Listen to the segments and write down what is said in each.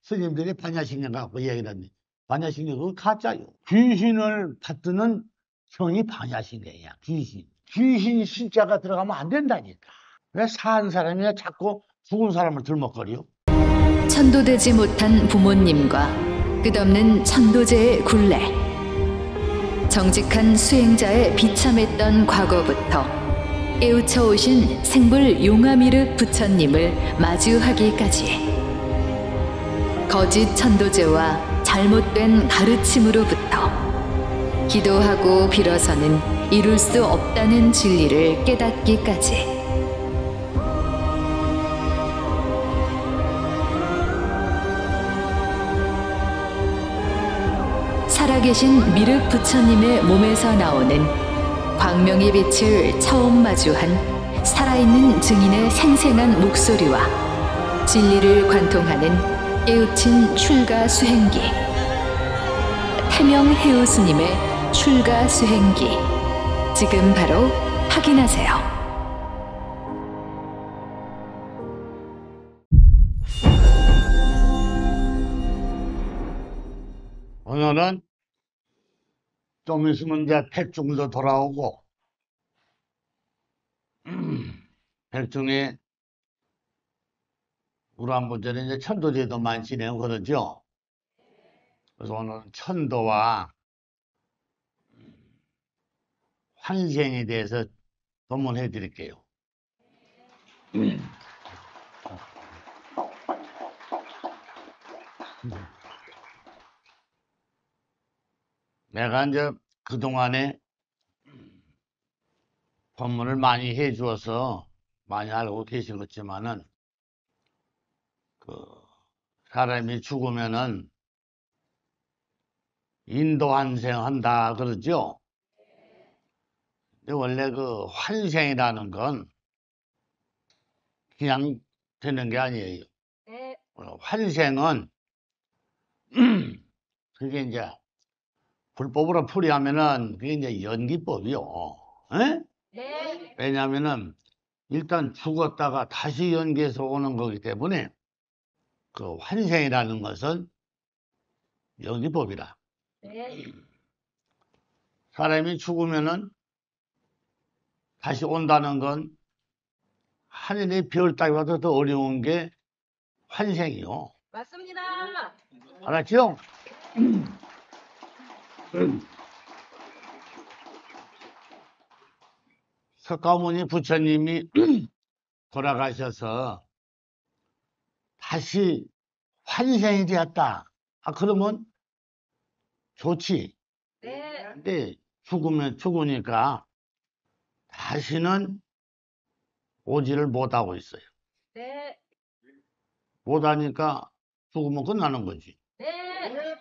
스님들이 반야신경 갖고 얘기를 하는데, 반야신경 그건 가짜요. 귀신을 받드는 형이 반야신경이야, 귀신. 귀신 신자가 들어가면 안 된다니까. 왜 산 사람이나 자꾸 죽은 사람을 들먹거려? 천도되지 못한 부모님과 끝없는 천도제의 굴레. 정직한 수행자의 비참했던 과거부터 깨우쳐 오신 생불 용화미륵 부처님을 마주하기까지. 거짓 천도제와 잘못된 가르침으로부터 기도하고 빌어서는 이룰 수 없다는 진리를 깨닫기까지. 살아계신 미륵 부처님의 몸에서 나오는 광명의 빛을 처음 마주한 살아있는 증인의 생생한 목소리와 진리를 관통하는 깨우친 출가 수행기. 태명 해우 스님의 출가 수행기. 지금 바로 확인하세요. 오늘은 좀 있으면 이제 백중도 돌아오고, 백중에 우란분들은 이제 천도제도 많이 진행을 그러죠. 그래서 오늘은 천도와 환생에 대해서 법문해 드릴게요. 내가 이제 그동안에 법문을 많이 해 주어서 많이 알고 계신 것지만은, 사람이 죽으면은 인도환생한다 그러죠. 근데 원래 그 환생이라는 건 그냥 되는 게 아니에요. 환생은 그게 이제 불법으로 풀이하면은 그게 이제 연기법이요. 에? 네. 왜냐하면은 일단 죽었다가 다시 연기해서 오는 거기 때문에 그 환생이라는 것은 연기법이라. 네. 사람이 죽으면은 다시 온다는 건 하늘의 별 따기보다 더 어려운 게 환생이요. 맞습니다. 알았죠? 석가모니 부처님이 돌아가셔서 다시 환생이 되었다. 그러면 좋지. 네. 근데 죽으니까 다시는 오지를 못하고 있어요. 네. 못하니까 죽으면 끝나는 거지. 네.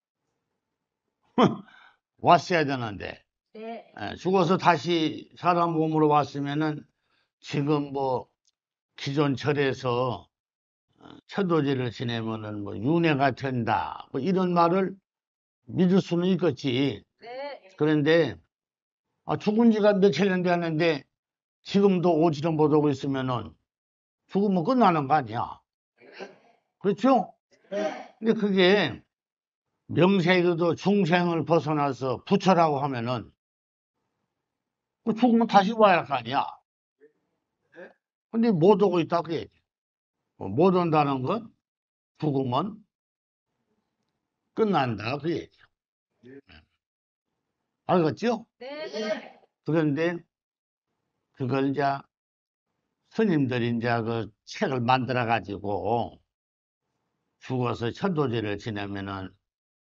왔어야 되는데. 네. 죽어서 다시 사람 몸으로 왔으면은 지금 뭐 기존 절에서 천도제를 지내면은 뭐 윤회가 된다. 뭐 이런 말을 믿을 수는 있겠지. 네. 그런데 죽은 지가 며칠 안 됐는데 지금도 오지를 못하고 있으면은 죽으면 끝나는 거 아니야. 그렇죠? 근데 그게 명세에도 중생을 벗어나서 부처라고 하면은 죽으면 다시 와야 할 거 아니야. 근데 못 오고 있다 그게. 못 온다는 건 죽으면 끝난다 그 얘기죠. 알겠죠? 네. 그런데 그걸 이제 스님들이 이제 그 책을 만들어 가지고 죽어서 천도제를 지내면은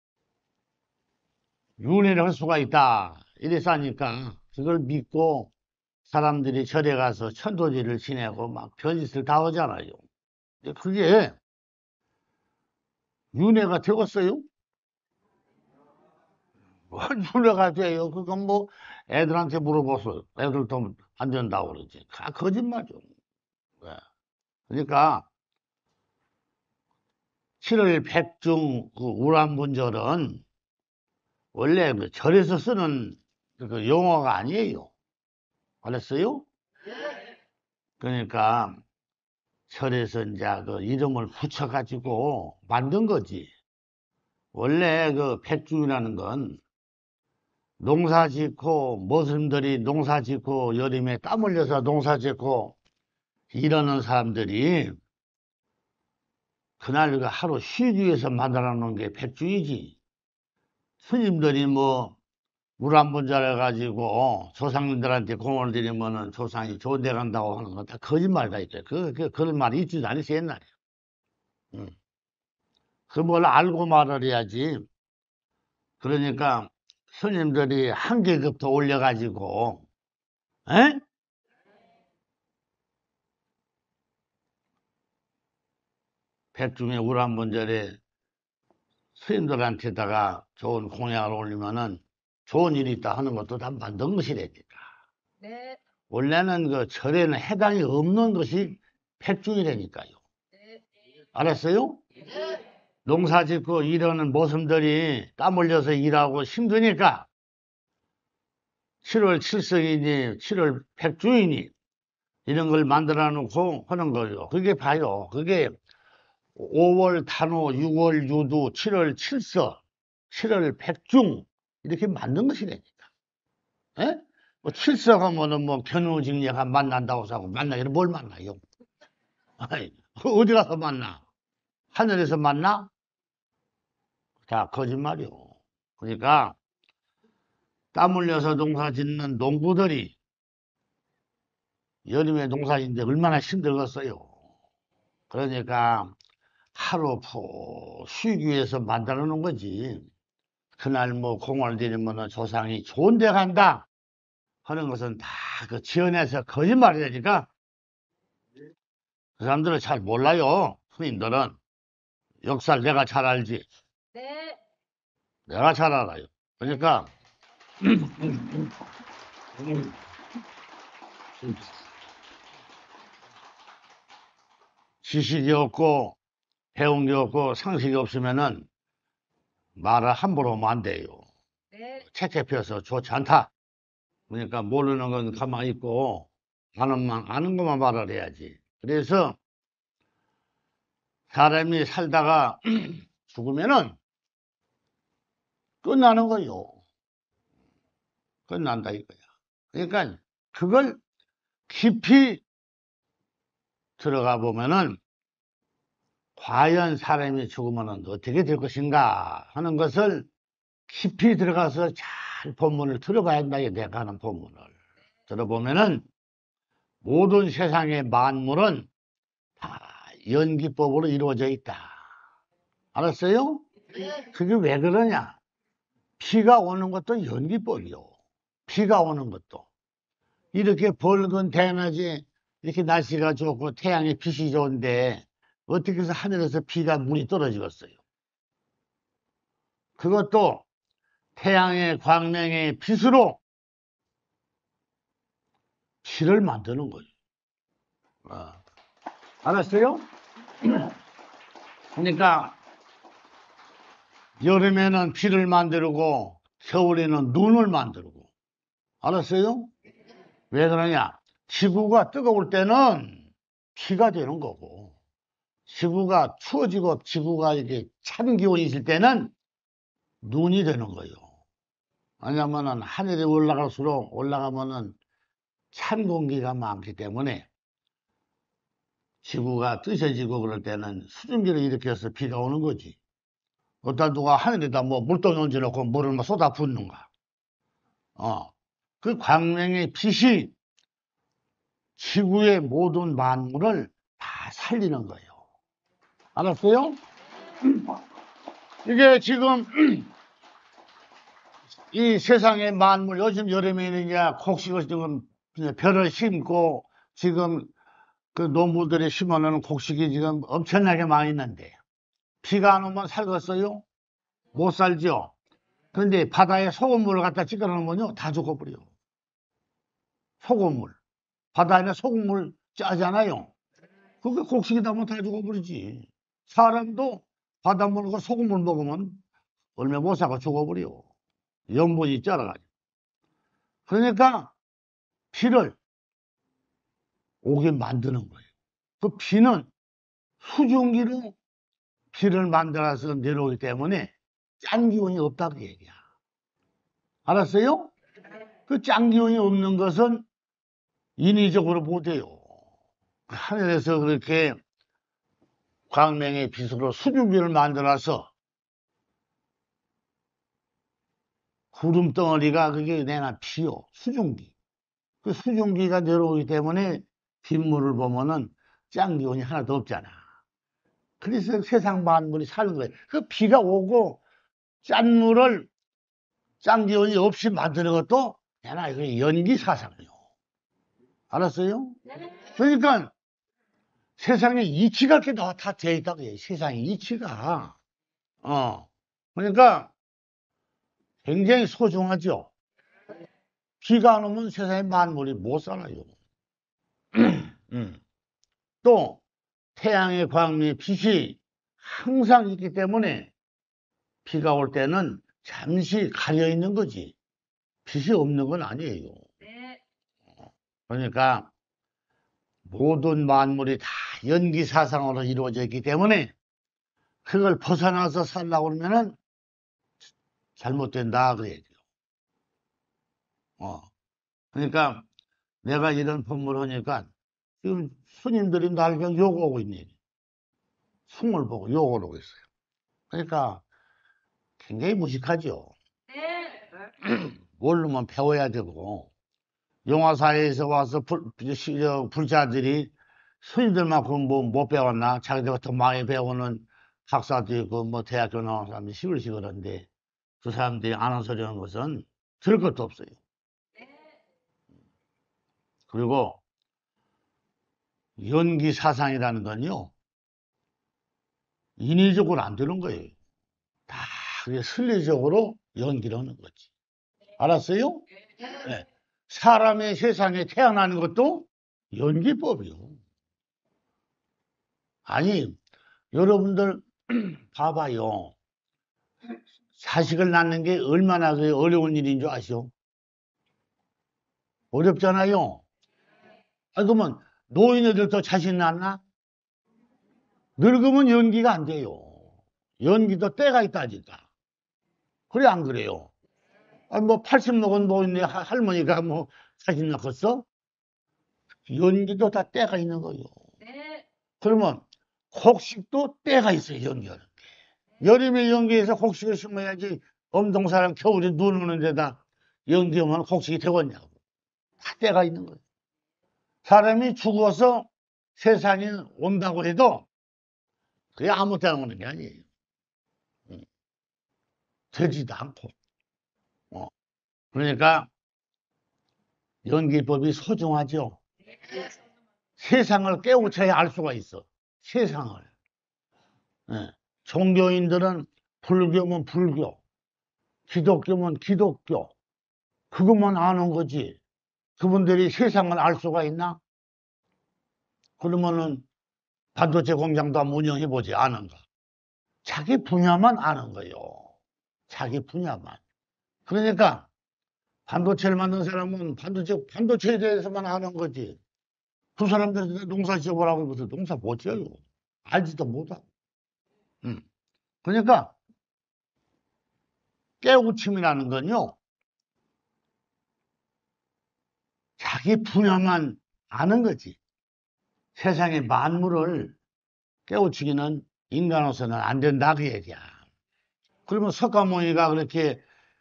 윤회를 할 수가 있다 이래서 하니까 그걸 믿고 사람들이 절에 가서 천도제를 지내고 막 별짓을 다 하잖아요. 근데 그게 윤회가 되겠어요? 뭘 윤회가 돼요? 그건 뭐 애들한테 물어보세요. 애들도 안 된다고 그러지. 거짓말이죠. 네. 그러니까 7월 백중 그 우란분절은 원래 그 절에서 쓰는 그 용어가 아니에요. 알았어요? 그러니까 절에서 이제 그 이름을 붙여가지고 만든 거지. 원래 그 백중이라는 건 농사 짓고, 모슴들이 농사 짓고, 여름에 땀 흘려서 농사 짓고, 이러는 사람들이 그날 그 하루 쉬기 위해서 만들어 놓은 게 백중이지. 스님들이 뭐, 물 한 번 잘해가지고 조상님들한테 공을 드리면은 조상이 좋은 데 간다고 하는 건 다 거짓말이다, 이제. 그런 말이 있지도 않았어, 옛날에. 응. 그걸 알고 말을 해야지. 그러니까 스님들이 한 계급 더 올려가지고, 에? 백중에 물 한 번 절에 스님들한테다가 좋은 공약을 올리면은 좋은 일이 있다 하는 것도 다 만든 것이라니까. 네. 원래는 그 절에는 해당이 없는 것이 백중이라니까요. 네. 알았어요? 농사 짓고 이러는 모습들이 땀 흘려서 일하고 힘드니까 7월 칠성이니 7월 백중이니 이런 걸 만들어 놓고 하는 거죠. 그게 봐요. 그게 5월 단오, 6월 유두, 7월 칠서, 7월 백중 이렇게 만든 것이라니까. 에? 뭐 칠서 가면은 뭐 견우직녀가 만난다고 하고 만나기는 뭘 만나요? 아니, 어디 가서 만나? 하늘에서 만나? 다 거짓말이요. 그러니까 땀 흘려서 농사 짓는 농부들이 여름에 농사 짓는데 얼마나 힘들겠어요. 그러니까 하루 푹 쉬기 위해서 만들어 놓은 거지. 그날 뭐 공을 들이면 조상이 좋은 데 간다 하는 것은 다 그 지어내서 거짓말이라니까. 그 사람들은 잘 몰라요. 스님들은. 역사를 내가 잘 알지. 네. 내가 잘 알아요. 그러니까 지식이 없고 배운 게 없고 상식이 없으면은 말을 함부로 하면 안 돼요. 네. 채채피어서 좋지 않다. 그러니까 모르는 건 가만히 있고 아는 것만 말을 해야지. 그래서 사람이 살다가 죽으면은 끝나는 거요. 끝난다 이거야. 그러니까 그걸 깊이 들어가 보면은 과연 사람이 죽으면 어떻게 될 것인가 하는 것을 깊이 들어가서 잘 본문을 들어봐야 한다. 내가 하는 본문을 들어보면은 모든 세상의 만물은 다 연기법으로 이루어져 있다. 알았어요? 그게 왜 그러냐? 비가 오는 것도 연기법이요. 비가 오는 것도. 이렇게 밝은 대낮에 이렇게 날씨가 좋고 태양의 빛이 좋은데 어떻게 해서 하늘에서 비가 물이 떨어지겠어요? 그것도 태양의 광명의 빛으로 비를 만드는 거예요. 알았어요? 그러니까 여름에는 비를 만들고 겨울에는 눈을 만들고. 알았어요? 왜 그러냐? 지구가 뜨거울 때는 비가 되는 거고, 지구가 추워지고 지구가 이렇게 찬 기온이 있을 때는 눈이 되는 거예요. 왜냐면은 하늘에 올라갈수록 올라가면은 찬 공기가 많기 때문에 지구가 뜨셔지고 그럴 때는 수증기를 일으켜서 비가 오는 거지. 어떤 누가 하늘에다 뭐 물동 얹어놓고 물을 뭐 쏟아 붓는가. 그 광명의 빛이 지구의 모든 만물을 다 살리는 거예요. 알았어요? 이게 지금 이 세상의 만물, 요즘 여름에는 이제 곡식을 지금 벼를 심고 지금 그 농부들이 심어놓은 곡식이 지금 엄청나게 많이 있는데 비가 안 오면 살겠어요? 못 살죠? 그런데 바다에 소금물을 갖다 찍어 놓으면요 다 죽어버려. 소금물. 바다에는 소금물 짜잖아요. 그게 곡식이 나면 다 죽어버리지. 사람도 바닷물과 소금물 먹으면 얼마 못 사고 죽어버려. 염분이 쩔어가지고. 그러니까 비를 오게 만드는 거예요. 그 비는 수증기로 비를 만들어서 내려오기 때문에 짠 기운이 없다고 얘기야. 알았어요? 그 짠 기운이 없는 것은 인위적으로 못해요. 하늘에서 그렇게 광명의 빛으로 수증기를 만들어서 구름 덩어리가 그게 내가 비요. 수증기. 그 수증기가 내려오기 때문에 빗물을 보면은 짠 기운이 하나도 없잖아. 그래서 세상 만물이 사는 거예요. 그 비가 오고 짠물을 짠 기운이 없이 만드는 것도 내가 이거 연기사상이요. 알았어요? 그러니까 세상에 이치가 이렇게 다 되어 있다고 해요. 세상에 이치가. 그러니까 굉장히 소중하죠. 비가 안 오면 세상에 만물이 못 살아요. 또 태양의 광명의 빛이 항상 있기 때문에 비가 올 때는 잠시 가려 있는 거지. 빛이 없는 건 아니에요. 네. 그러니까 모든 만물이 다 연기사상으로 이루어져 있기 때문에 그걸 벗어나서 살라고 그러면은 잘못된다 그 얘기요. 그러니까 내가 이런 법문을 하니까 지금 스님들이 날 그냥 욕하고 있네. 숭을 보고 욕을 하고 있어요. 그러니까 굉장히 무식하죠. 네. 모르면 배워야 되고 영화사회에서 와서 불자들이 스님들만큼 뭐 못 배웠나? 자기들보다 더 많이 배우는 학사도 있고 뭐 대학교 나온 사람들이 시글시글한데 그 사람들이 아는 소리 하는 것은 들을 것도 없어요. 그리고 연기 사상이라는 건요 인위적으로 안 되는 거예요. 다 그게 순리적으로 연기를 하는 거지. 알았어요? 네. 사람의 세상에 태어나는 것도 연기법이요. 아니 여러분들 봐봐요. 자식을 낳는 게 얼마나 어려운 일인 줄 아시오? 어렵잖아요. 그러면 노인애들도 자식 낳나? 늙으면 연기가 안 돼요. 연기도 때가 있다니까. 그래 안 그래요? 뭐 80 먹은 노인네 할머니가 뭐 자식 낳겠어? 연기도 다 때가 있는 거예요. 네. 그러면 곡식도 때가 있어요. 연기하는 게. 여름에 연기해서 곡식을 심어야지 엄동사랑 겨울에 눈 오는 데다 연기하면 곡식이 되겠냐고. 다 때가 있는 거예요. 사람이 죽어서 세상에 온다고 해도 그게 아무 때나 오는 게 아니에요. 되지도 않고. 그러니까 연기법이 소중하죠. 세상을 깨우쳐야 알 수가 있어. 세상을. 종교인들은 불교면 불교, 기독교면 기독교. 그것만 아는 거지. 그분들이 세상을 알 수가 있나? 그러면은 반도체 공장도 한번 운영해보지, 아는가? 자기 분야만 아는 거예요. 자기 분야만. 그러니까 반도체를 만든 사람은 반도체에 대해서만 아는 거지. 그 사람들한테 농사 지어보라고 해서 농사 못 지어요. 알지도 못하고. 그러니까 깨우침이라는 건요. 자기 분야만 아는 거지. 세상의 만물을 깨우치기는 인간으로서는 안 된다 그 얘기야. 그러면 석가모니가 그렇게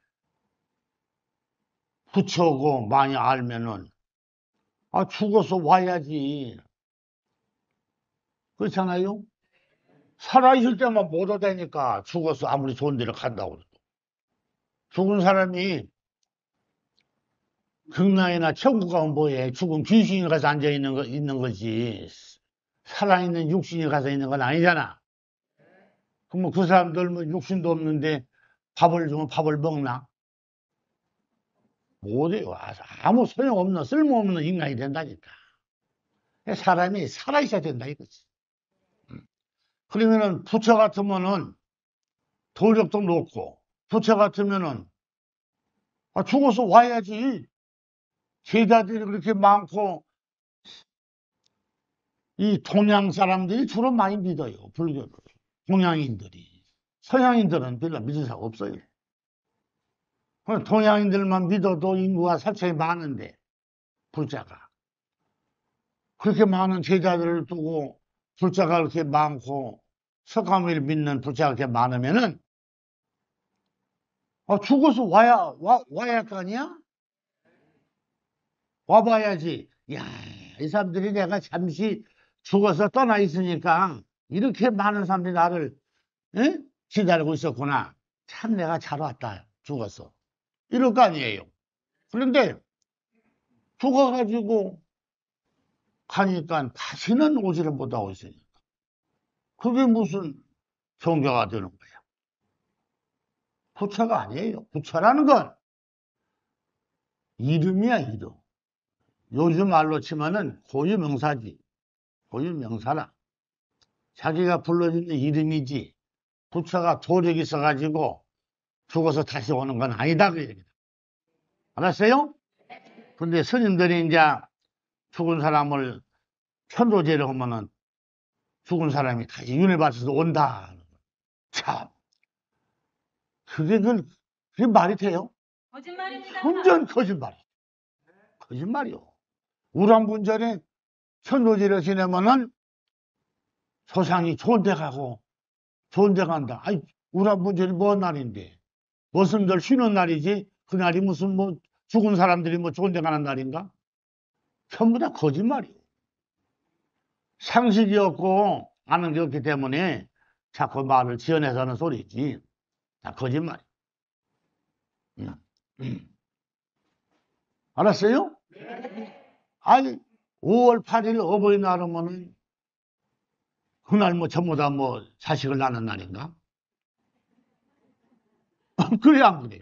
부처고 많이 알면은 죽어서 와야지. 그렇잖아요? 살아있을 때만 못 오다니까 죽어서 아무리 좋은 데를 간다고. 죽은 사람이 극락이나 천국 가면 뭐해? 죽은 귀신이 가서 앉아 있는 거지. 살아있는 육신이 가서 있는 건 아니잖아. 그러면 그 사람들 뭐 육신도 없는데 밥을 주면 밥을 먹나? 못해요. 아무 소용없는, 쓸모없는 인간이 된다니까. 사람이 살아있어야 된다 이거지. 그러면은 부처 같으면은 도력도 높고, 부처 같으면은 죽어서 와야지. 제자들이 그렇게 많고 이 동양 사람들이 주로 많이 믿어요, 불교를. 동양인들이. 서양인들은 별로 믿을 사람 없어요. 동양인들만 믿어도 인구가 살짝이 많은데, 불자가. 그렇게 많은 제자들을 두고 불자가 그렇게 많고 석가모니를 믿는 불자가 그렇게 많으면은 죽어서 와야 할 거 아니야? 와봐야지. 야, 이 사람들이 내가 잠시 죽어서 떠나 있으니까 이렇게 많은 사람들이 나를 기다리고 있었구나. 참 내가 잘 왔다. 죽어서. 이럴 거 아니에요. 그런데 죽어가지고 가니까 다시는 오지를 못하고 있으니까. 그게 무슨 종교가 되는 거야. 부처가 아니에요. 부처라는 건 이름이야, 이름. 요즘 말로 치면은 고유명사지. 고유명사라. 자기가 불러주는 이름이지. 부처가 도력이 있어가지고 죽어서 다시 오는 건 아니다. 그 얘기다. 알았어요? 근데 스님들이 이제 죽은 사람을 편도제를 하면은 죽은 사람이 다시 윤회 받아서 온다. 참. 그게 말이 돼요? 거짓말입니다. 완전 거짓말이야. 거짓말이요. 우람분전에 천도제를 지내면은 조상이 좋은 데 가고 좋은 데 간다. 아니, 우람분전이 뭔 날인데? 무슨 날 쉬는 날이지? 그날이 무슨 뭐 죽은 사람들이 뭐 좋은 데 가는 날인가? 전부 다 거짓말이요. 상식이 없고 아는 게 없기 때문에 자꾸 말을 지어내서 하는 소리지. 다 거짓말이야. 알았어요? 아니, 5월 8일 어버이날 하면은 그날 뭐 전부 다 뭐 자식을 낳는 날인가? 그래, 안 그래요?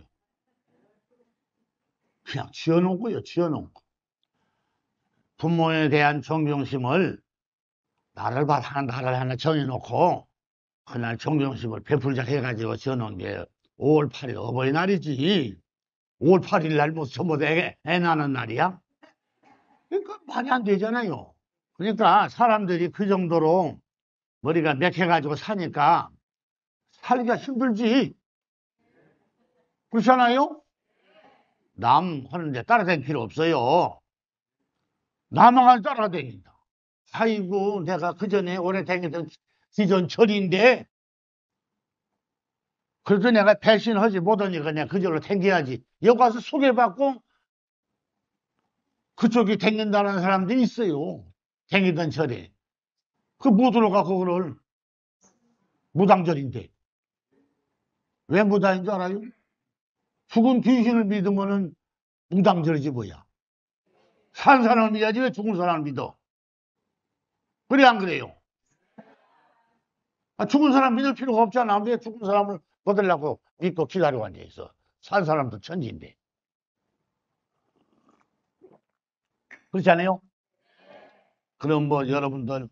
그냥 지어놓은 거예요, 지어놓은 거. 부모에 대한 존경심을 나를 하나 정해놓고 그날 존경심을 베풀자 해가지고 지어놓은 게 5월 8일 어버이날이지. 5월 8일 날 뭐 전부 다 애 낳는 날이야? 그러니까 말이 안 되잖아요. 그러니까 사람들이 그 정도로 머리가 맥혀가지고 사니까 살기가 힘들지. 그렇잖아요? 남 하는데 따라다닐 필요 없어요. 남만 따라다닌다. 아이고, 내가 그 전에 오래 다니던 기존 철인데, 그래도 내가 배신하지 못하니까 내가 그절로 댕겨야지. 여기 가서 소개받고 그쪽이 댕긴다는 사람들이 있어요. 댕기던 절에. 그 못 들어가, 그거를. 무당절인데. 왜 무당인 줄 알아요? 죽은 귀신을 믿으면은 무당절이지 뭐야. 산 사람을 믿어야지 왜 죽은 사람을 믿어? 그래, 안 그래요? 죽은 사람 믿을 필요가 없잖아. 왜 죽은 사람을 받으려고 믿고 기다리고 앉아있어. 산 사람도 천지인데. 그렇지 않아요? 그럼 뭐 여러분들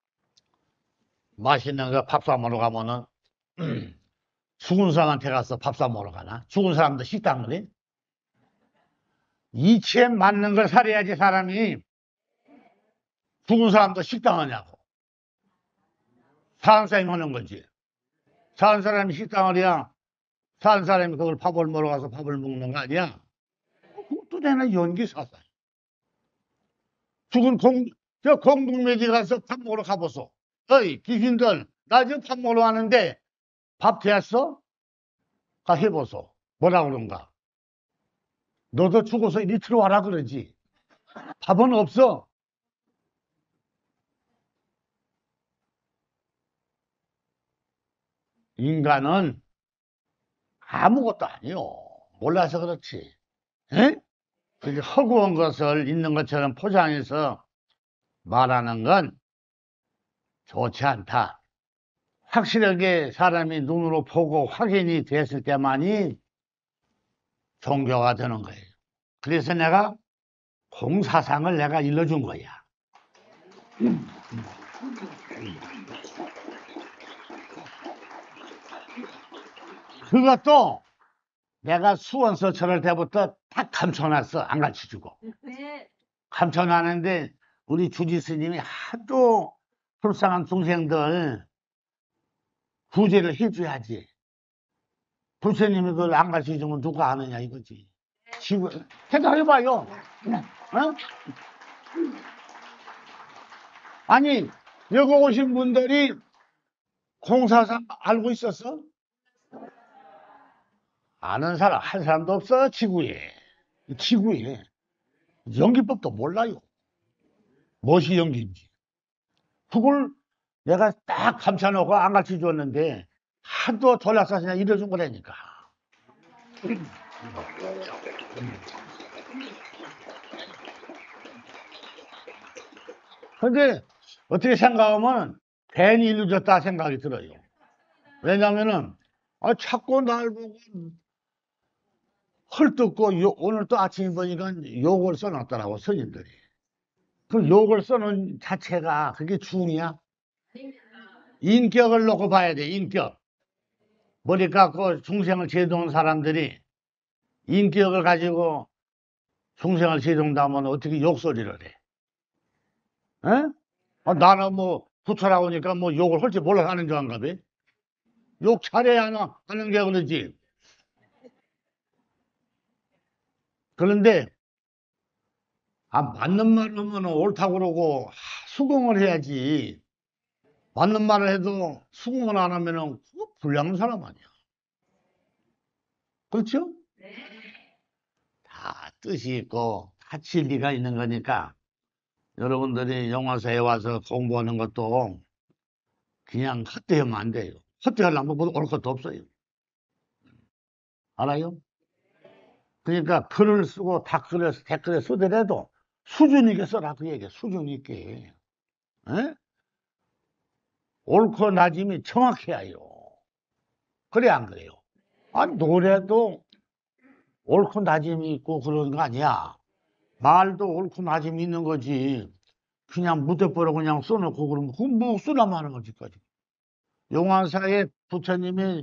맛있는 거 밥 사 먹으러 가면은 죽은 사람한테 가서 밥 사 먹으러 가나? 죽은 사람도 식당을 해? 이치에 맞는 걸 살아야지 사람이. 죽은 사람도 식당하냐고. 사는 사람이 하는 거지. 사는 사람이 식당을 해야 사는 사람이 그걸 밥을 먹으러 가서 밥을 먹는 거 아니야? 그것도 되나 연기사상. 죽은 공동묘지 가서 밥 먹으러 가보소. 어이, 귀신들, 나 지금 밥 먹으러 가는데 밥 되었어? 가 해보소. 뭐라 그런가? 너도 죽어서 이리 들어와라 그러지. 밥은 없어. 인간은 아무것도 아니요. 몰라서 그렇지. 에? 그게 허구한 것을 있는 것처럼 포장해서 말하는 건 좋지 않다. 확실하게 사람이 눈으로 보고 확인이 됐을 때만이 종교가 되는 거예요. 그래서 내가 공사상을 내가 일러준 거야. 그것도 내가 수원서 절할 때부터 딱 감춰놨어. 안 가르쳐주고. 네. 감춰놨는데 우리 주지 스님이 하도 불쌍한 동생들 구제를 해줘야지. 부처님이 그걸 안 가르쳐주면 누가 아느냐 이거지. 지금 생각해봐요. 어? 아니 여기 오신 분들이 공사사 알고 있었어? 아는 사람 한 사람도 없어. 지구에 연기법도 몰라요. 무엇이 연기인지. 그걸 내가 딱 감춰놓고 안 가르쳐 줬는데 하도 전략사시나 이래준 거라니까. 근데 어떻게 생각하면 괜히 일루졌다 생각이 들어요. 왜냐면은 자꾸 날 보고 헐뜯고 오늘 또 아침에 보니까 욕을 써놨더라고 스님들이. 그 욕을 써놓은 자체가 그게 중이야? 인격을 놓고 봐야 돼. 인격. 머리 깎고 중생을 제도한 사람들이 인격을 가지고 중생을 제도한다면 어떻게 욕소리를 해? 에? 나는 뭐 부처라고 하니까 뭐 욕을 할 줄 몰라서 하는 줄 안가 봐. 욕 잘해야 하는 게 그러지. 그런데 맞는 말을 하면 옳다고 그러고 수긍을 해야지. 맞는 말을 해도 수긍을 안 하면은 그거 불량한 사람 아니야. 그렇죠? 다 뜻이 있고 다 진리가 있는 거니까 여러분들이 영화사에 와서 공부하는 것도 그냥 헛되면 안 돼요. 헛되하려면 뭐 올 것도 없어요. 알아요? 그러니까 글을 쓰고 댓글에 쓰더라도 수준 있게 써라 그 얘기야. 수준 있게. 에? 옳고 낮음이 정확해야 해요. 그래 안 그래요? 노래도 옳고 낮음이 있고 그런 거 아니야. 말도 옳고 낮음이 있는 거지. 그냥 무대뽀로 그냥 써놓고 그러면 그건 뭐 쓰나만 하는 거지까지. 용화사에 부처님이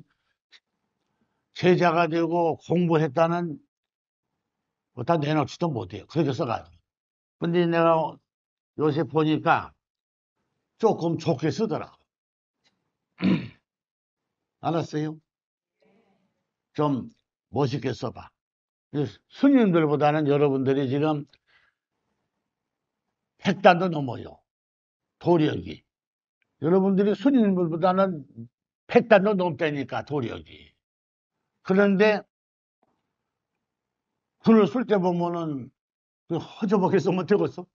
제자가 되고 공부했다는 다 내놓지도 못해요. 그렇게 써가지고. 근데 내가 요새 보니까 조금 좋게 쓰더라고. 알았어요? 좀 멋있게 써봐. 스님들보다는 여러분들이 지금 100단도 넘어요. 도력이. 여러분들이 스님들보다는 100단도 넘다니까 도력이. 그런데 글을 쓸 때 보면은 허접하게 쓰면 되겠어?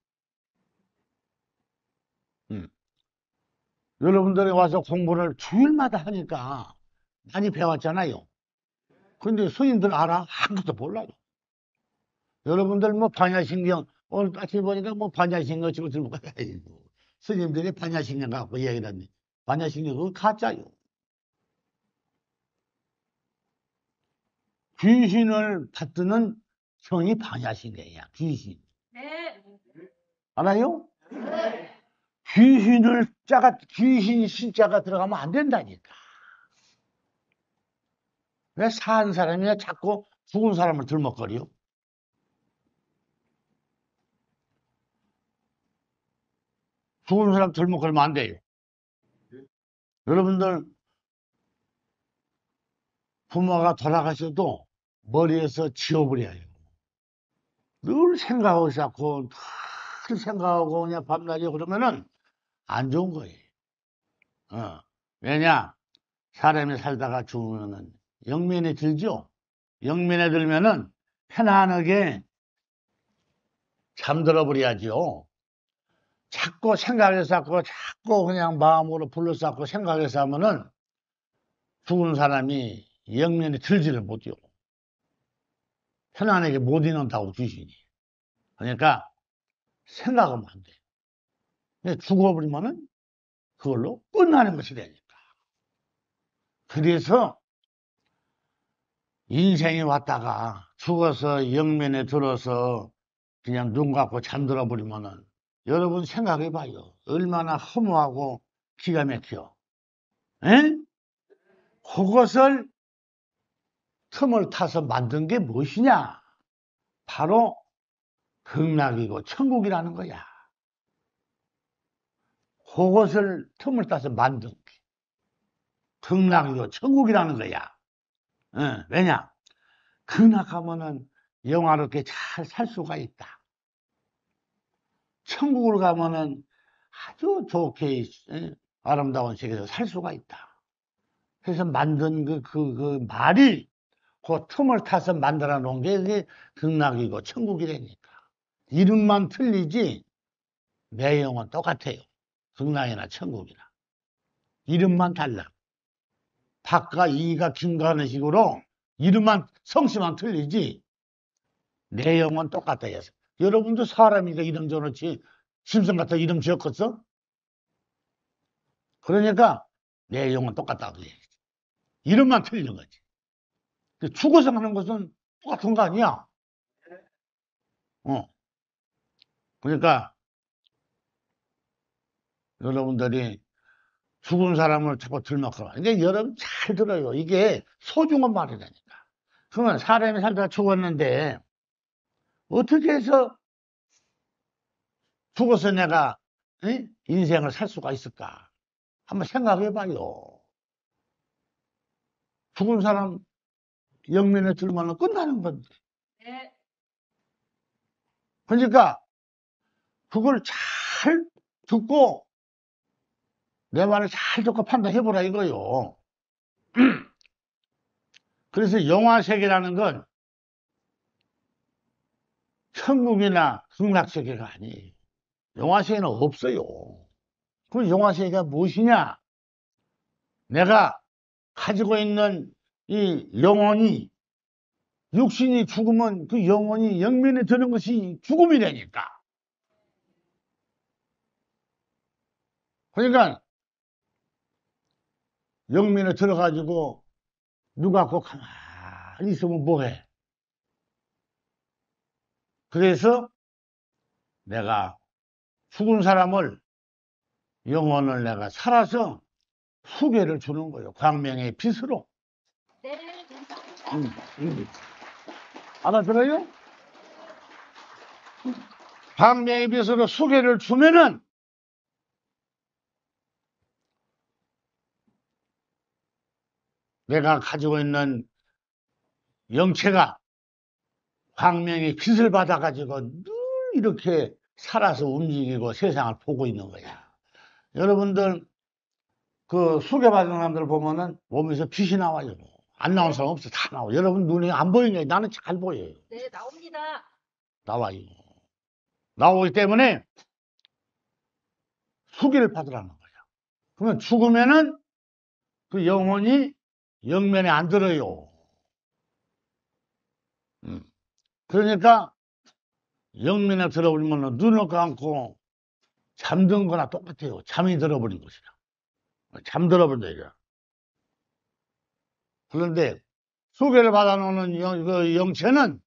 여러분들이 와서 공부를 주일마다 하니까 많이 배웠잖아요. 근데 스님들 알아? 아무것도 몰라요. 여러분들 뭐 반야신경 오늘 아침에 보니까 뭐 반야신경 지금 들고 가야지. 스님들이 반야신경 갖고 얘기를 하네. 반야신경 그거 가짜요. 귀신을 받드는 형이 반야신경이야. 귀신. 네. 알아요? 네. 귀신 신자가 들어가면 안 된다니까. 왜 산 사람이야 자꾸 죽은 사람을 들먹거려? 죽은 사람 들먹거리면 안 돼요. 여러분들 부모가 돌아가셔도 머리에서 지워버려요. 늘 생각하고 있고 늘 생각하고 그냥 밤낮에 그러면은 안 좋은 거예요. 왜냐? 사람이 살다가 죽으면은 영면에 들죠? 영면에 들면은 편안하게 잠들어 버려야죠. 자꾸 생각해서 자꾸 그냥 마음으로 불러서 생각해서 하면은 죽은 사람이 영면에 들지를 못해요. 편안하게 못 있는다고 귀신이. 그러니까 생각하면 안 돼. 근데 죽어버리면은 그걸로 끝나는 것이 되니까. 그래서 인생이 왔다가 죽어서 영면에 들어서 그냥 눈 감고 잠들어 버리면은 여러분 생각해 봐요. 얼마나 허무하고 기가 막혀. 에? 그것을 틈을 타서 만든 게 무엇이냐? 바로 극락이고 천국이라는 거야. 그것을 틈을 따서 만든 게 극락이고 천국이라는 거야. 왜냐? 극락하면은 영화롭게 잘 살 수가 있다. 천국을 가면은 아주 좋게 아름다운 세계에서 살 수가 있다. 그래서 만든 그 말이 그 틈을 타서 만들어 놓은 게 그게 극락이고 천국이라니까. 이름만 틀리지 내용은 똑같아요. 극락이나 천국이나. 이름만 달라. 박과 이가 김가 하는 식으로 이름만 성씨만 틀리지 내용은 똑같아. 여러분도 사람이니까 이름 지어놓지 심성 같은 이름 지었겠어? 그러니까 내용은 똑같다. 이름만 틀리는 거지. 죽어서 하는 것은 똑같은 거 아니야? 그러니까 여러분들이 죽은 사람을 자꾸 들먹거려. 근데 여러분 잘 들어요. 이게 소중한 말이라니까. 그러면 사람이 살다가 죽었는데 어떻게 해서 죽어서 내가 인생을 살 수가 있을까? 한번 생각해 봐요. 죽은 사람 영면에 들면 끝나는 건데. 네. 그러니까 그걸 잘 듣고 내 말을 잘 듣고 판단해 보라 이거요. 그래서 영화 세계라는 건 천국이나 극락 세계가 아니에요. 영화 세계는 없어요. 그 영화 세계가 무엇이냐? 내가 가지고 있는 이 영혼이 육신이 죽으면 그 영혼이 영면에 드는 것이 죽음이라니까. 그러니까 영면에 들어가지고 누가 꼭 가만히 있으면 뭐해? 그래서 내가 죽은 사람을 영혼을 내가 살아서 후계를 주는 거예요. 광명의 빛으로. 네. 알아들어요? 광명의 빛으로 후계를 주면은 내가 가지고 있는 영체가 광명의 빛을 받아가지고 늘 이렇게 살아서 움직이고 세상을 보고 있는 거야. 여러분들 그 수계받은 사람들 보면은 몸에서 빛이 나와요. 안 나온 사람 없어. 다 나와. 여러분 눈이 안 보이냐? 나는 잘 보여요. 네, 나옵니다. 나와요. 나오기 때문에 수계를 받으라는 거야. 그러면 죽으면은 그 영혼이 영면에 안 들어요. 그러니까 영면에 들어버리면 눈을 감고 잠든 거나 똑같아요. 잠이 들어버린 것이라. 잠들어버린다 이거야. 그런데 수계를 받아놓는 그 영체는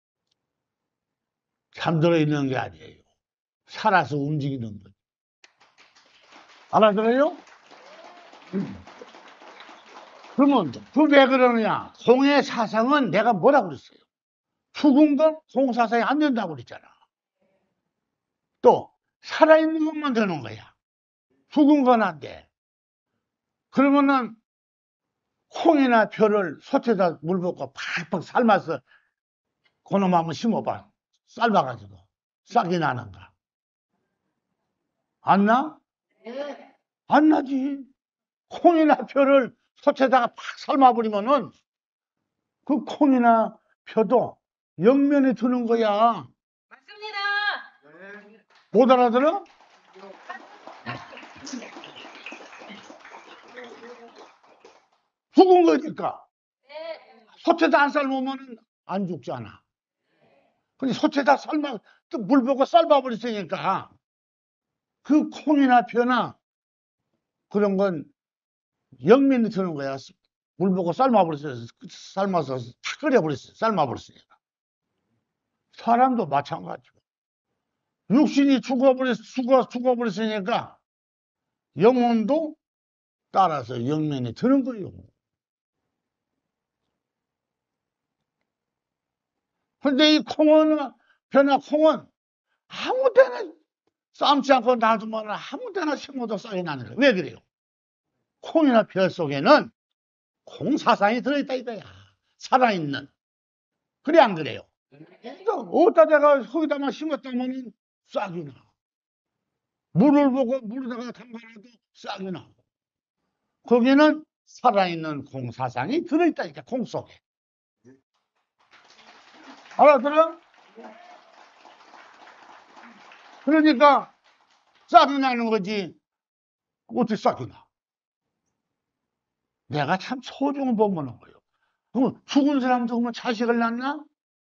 잠들어 있는 게 아니에요. 살아서 움직이는 거예요. 알아들어요? 그러면 그 왜 그러느냐? 공의 사상은 내가 뭐라고 그랬어요? 죽은 건 공사상이 안 된다고 그랬잖아. 또 살아있는 것만 되는 거야. 죽은 건 안 돼. 그러면은 콩이나 벼를 솥에다 물 붓고 팍팍 삶아서 그놈 한번 심어봐. 삶아가지고 싹이 나는가? 안 나? 네. 안 나지. 콩이나 벼를 솥에다가 팍 삶아버리면은 그 콩이나 벼도 영면에 드는 거야. 맞습니다. 못 알아들어? 죽은 거니까. 네. 솥에다 안 삶으면 안 죽잖아. 근데 솥에다 삶아, 또 물 붓고 삶아버렸으니까 그 콩이나 벼나 그런 건 영면에 드는 거야. 물 붓고 삶아버렸어요. 삶아서 다 끓여버렸어요. 삶아버렸으니까. 사람도 마찬가지고. 육신이 죽어버렸으니까 영혼도 따라서 영면에 드는 거예요. 근데 이 콩은, 벼나 콩은 아무 데나 삶지 않고 놔두면 아무 데나 심어도 싹이 나는 거예요. 왜 그래요? 콩이나 벼 속에는 콩 사상이 들어있다 이거야. 살아있는. 그래 안 그래요? 어디다 내가 거기다만 심었다면 싹이 나. 물을 보고 물에다가 담가놔도 싹이 나고. 거기는 살아있는 콩 사상이 들어있다니까, 콩 속에. 알아들어? 그러니까 싹이 나는 거지. 어떻게 싹이 나? 내가 참 소중한 법문한 거예요. 그럼 죽은 사람도 그러면 자식을 낳나?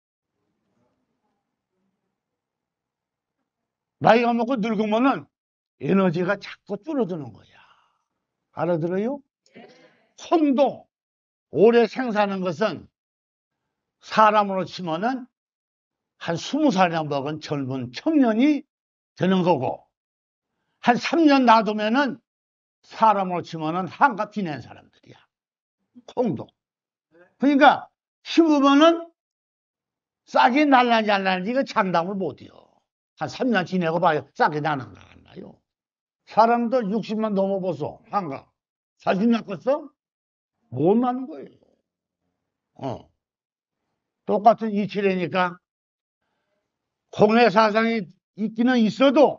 나이가 먹고 늙으면은 에너지가 자꾸 줄어드는 거야. 알아들어요? 콩도 오래 생사하는 것은 사람으로 치면은 한 20살이나 먹은 젊은 청년이 되는 거고, 한 3년 놔두면은 사람으로 치면은 한갑 지낸 사람들이야. 콩도. 그러니까 심으면은 싹이 날라지 안 날라지 이거 장담을 못해요. 한 3년 지내고 봐요. 싹이 나는가 안 나요. 사람들 60만 넘어보소. 한갑. 자신 났겠어? 못 나는 거예요. 똑같은 이치래니까 공의 사상이 있기는 있어도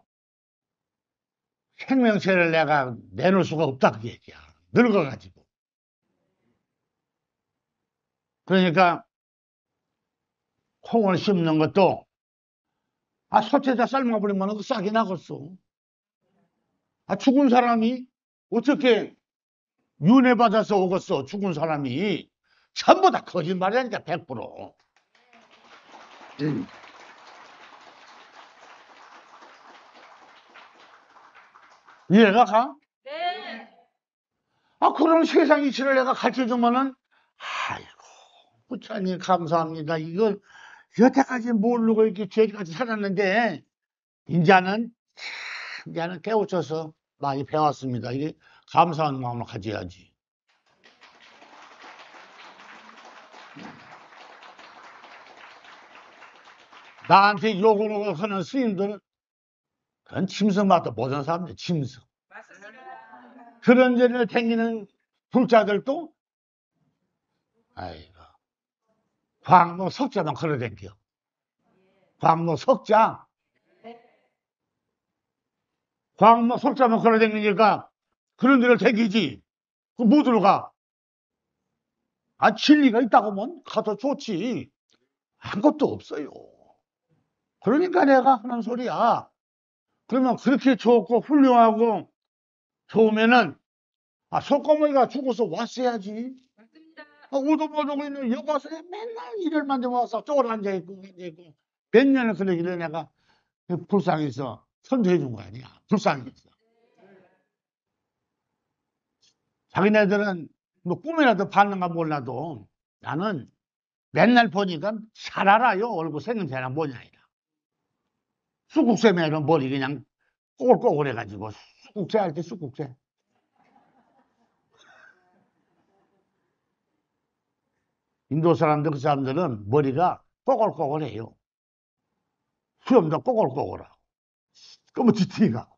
생명체를 내가 내놓을 수가 없다 그 얘기야. 늙어가지고. 그러니까 콩을 심는 것도 소태에다 삶아버리면 그 싹이 나겠어. 죽은 사람이 어떻게 윤회받아서 오겠어. 죽은 사람이. 전부 다 거짓말이라니까 100%. 이해가 가? 네. 그런 세상 이치를 내가 가르쳐주면은, 아이고, 부처님 감사합니다. 이걸 여태까지 모르고 이렇게 죄까지 살았는데, 이제는 깨우쳐서 많이 배웠습니다. 이게 감사한 마음을 가져야지. 나한테 욕을 하는 스님들은 그건 짐승마다 모든 사람들 짐승. 그런 데를 댕기는 불자들도 아이고 광모 석자만 걸어댕겨. 광모 석자만 걸어댕기니까 그런 데를 댕기지. 못 들어가. 진리가 있다고 하면 가도 좋지. 아무것도 없어요. 그러니까 내가 하는 소리야. 그러면 그렇게 좋고 훌륭하고 좋으면은 석고모니가 죽어서 왔어야지. 오도보도고 있는 여가서에 맨날 일을 만들어와서 쪼그려 앉아있고 몇 년을 그러길래 내가 불쌍해서 선도해 준 거 아니야. 불쌍해서. 자기네들은 뭐 꿈이라도 봤는가 몰라도 나는 맨날 보니까 잘 알아요. 얼굴 생김새나 모양이라. 쑥국새매는 머리 그냥 꼬글꼬글해가지고 쑥국새 할 때 쑥국새. 인도 사람들 그 사람들은 머리가 꼬글꼬글해요. 수염도 꼬글꼬글하고 검은지티가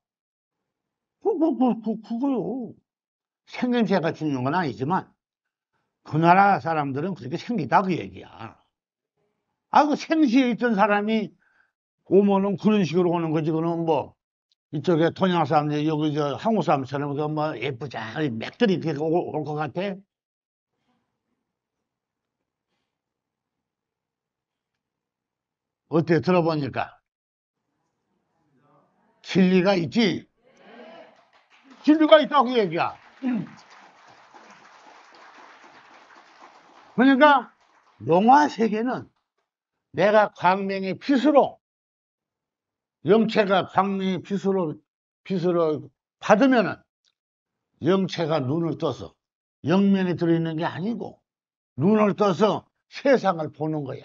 그거요. 생김새가 중요한 건 아니지만 그 나라 사람들은 그렇게 생기다 그 얘기야. 그 생시에 있던 사람이 오면은 그런 식으로 오는 거지. 그는 뭐 이쪽에 동양 사람들 여기 저 한국 사람처럼 그 뭐 예쁘자 맥들이 이렇게 올 것 같아. 어때 들어보니까 진리가 있지. 진리가 있다고 얘기야. 그러니까 영화 세계는 내가 광명의 빛으로 영체가 광명의 빛으로 받으면은 영체가 눈을 떠서 영면에 들어있는 게 아니고 눈을 떠서 세상을 보는 거야.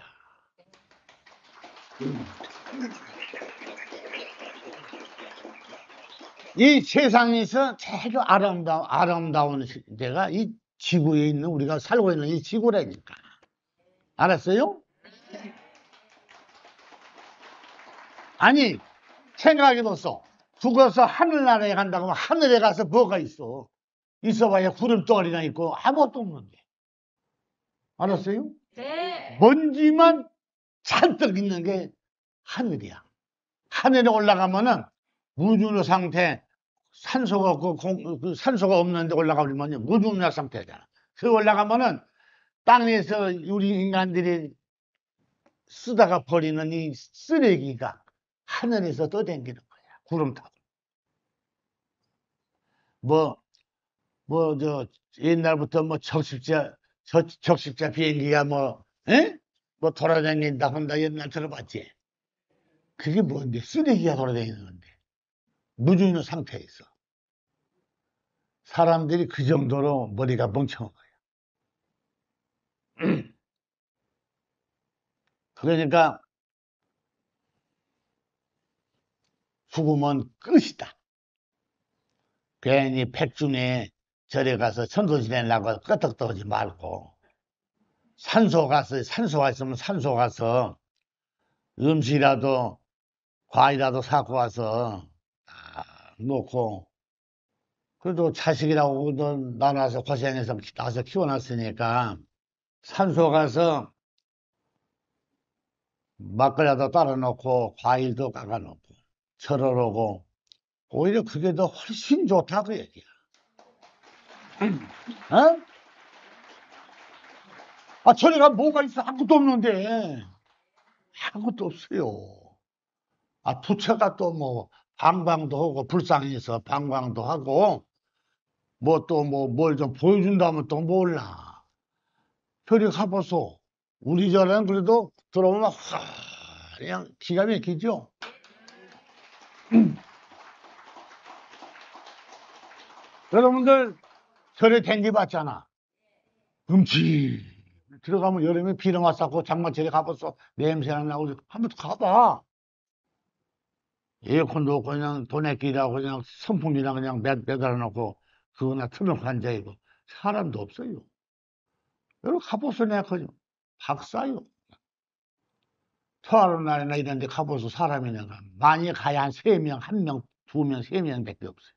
이 세상에서 제일 아름다운 데가 이 지구에 있는 우리가 살고 있는 이 지구라니까. 알았어요? 아니 생각해봤어. 죽어서 하늘나라에 간다고 하면 하늘에 가서 뭐가 있어? 있어봐야 구름덩어리나 있고 아무것도 없는데. 알았어요? 네. 먼지만 잔뜩 있는 게 하늘이야. 하늘에 올라가면은 무중력 상태, 산소가 없고 그 산소가 없는데 올라가버리면 무중력 상태잖아. 그 올라가면은 땅에서 우리 인간들이 쓰다가 버리는 이 쓰레기가 하늘에서 떠다니는 거야. 구름 타고. 옛날부터 적십자 비행기가 뭐 돌아다닌다 한다 옛날 들어봤지? 그게 뭔데? 쓰레기가 돌아다니는 건데. 무중력 상태에 있어. 사람들이 그 정도로 머리가 멍청한 거야. 그러니까 죽으면 끝이다. 괜히 백중에 절에 가서 천도 지내려고 끄떡떠지 말고 산소가 있으면 산소 가서 음식이라도 과일이라도 사고 와서 먹고 그래도 자식이라고 나눠서 고생해서 나서 키워놨으니까 산소 가서 막걸리도 따라 놓고 과일도 깎아 놓고 절을 오고 오히려 그게 더 훨씬 좋다 그 얘기야. 어? 절에 가면 뭐가 있어? 아무것도 없는데. 아무것도 없어요. 부처가 또 뭐 방광도 하고 불상에서 방광도 하고 뭐 또 뭘 좀 보여준다면 또 몰라. 절에 가보소. 우리 절에는 그래도 들어오면 그냥 기가 막히죠. 여러분들 절에 댕겨봤잖아. 들어가면 여름에 비름 왔었고 장마철에 가봤어. 냄새나 나고 한번 가봐. 에어컨도 없고 그냥 도내끼라고 그냥 선풍기나 그냥 매달아 놓고 그거나 틀어놓고 앉아있고 사람도 없어요. 여러분 가보소. 내가 그냥 박사요. 토하는 날이나 이런 데 가보소. 사람이 내가 많이 가야 한 3명, 1명, 2명, 3명밖에 없어요.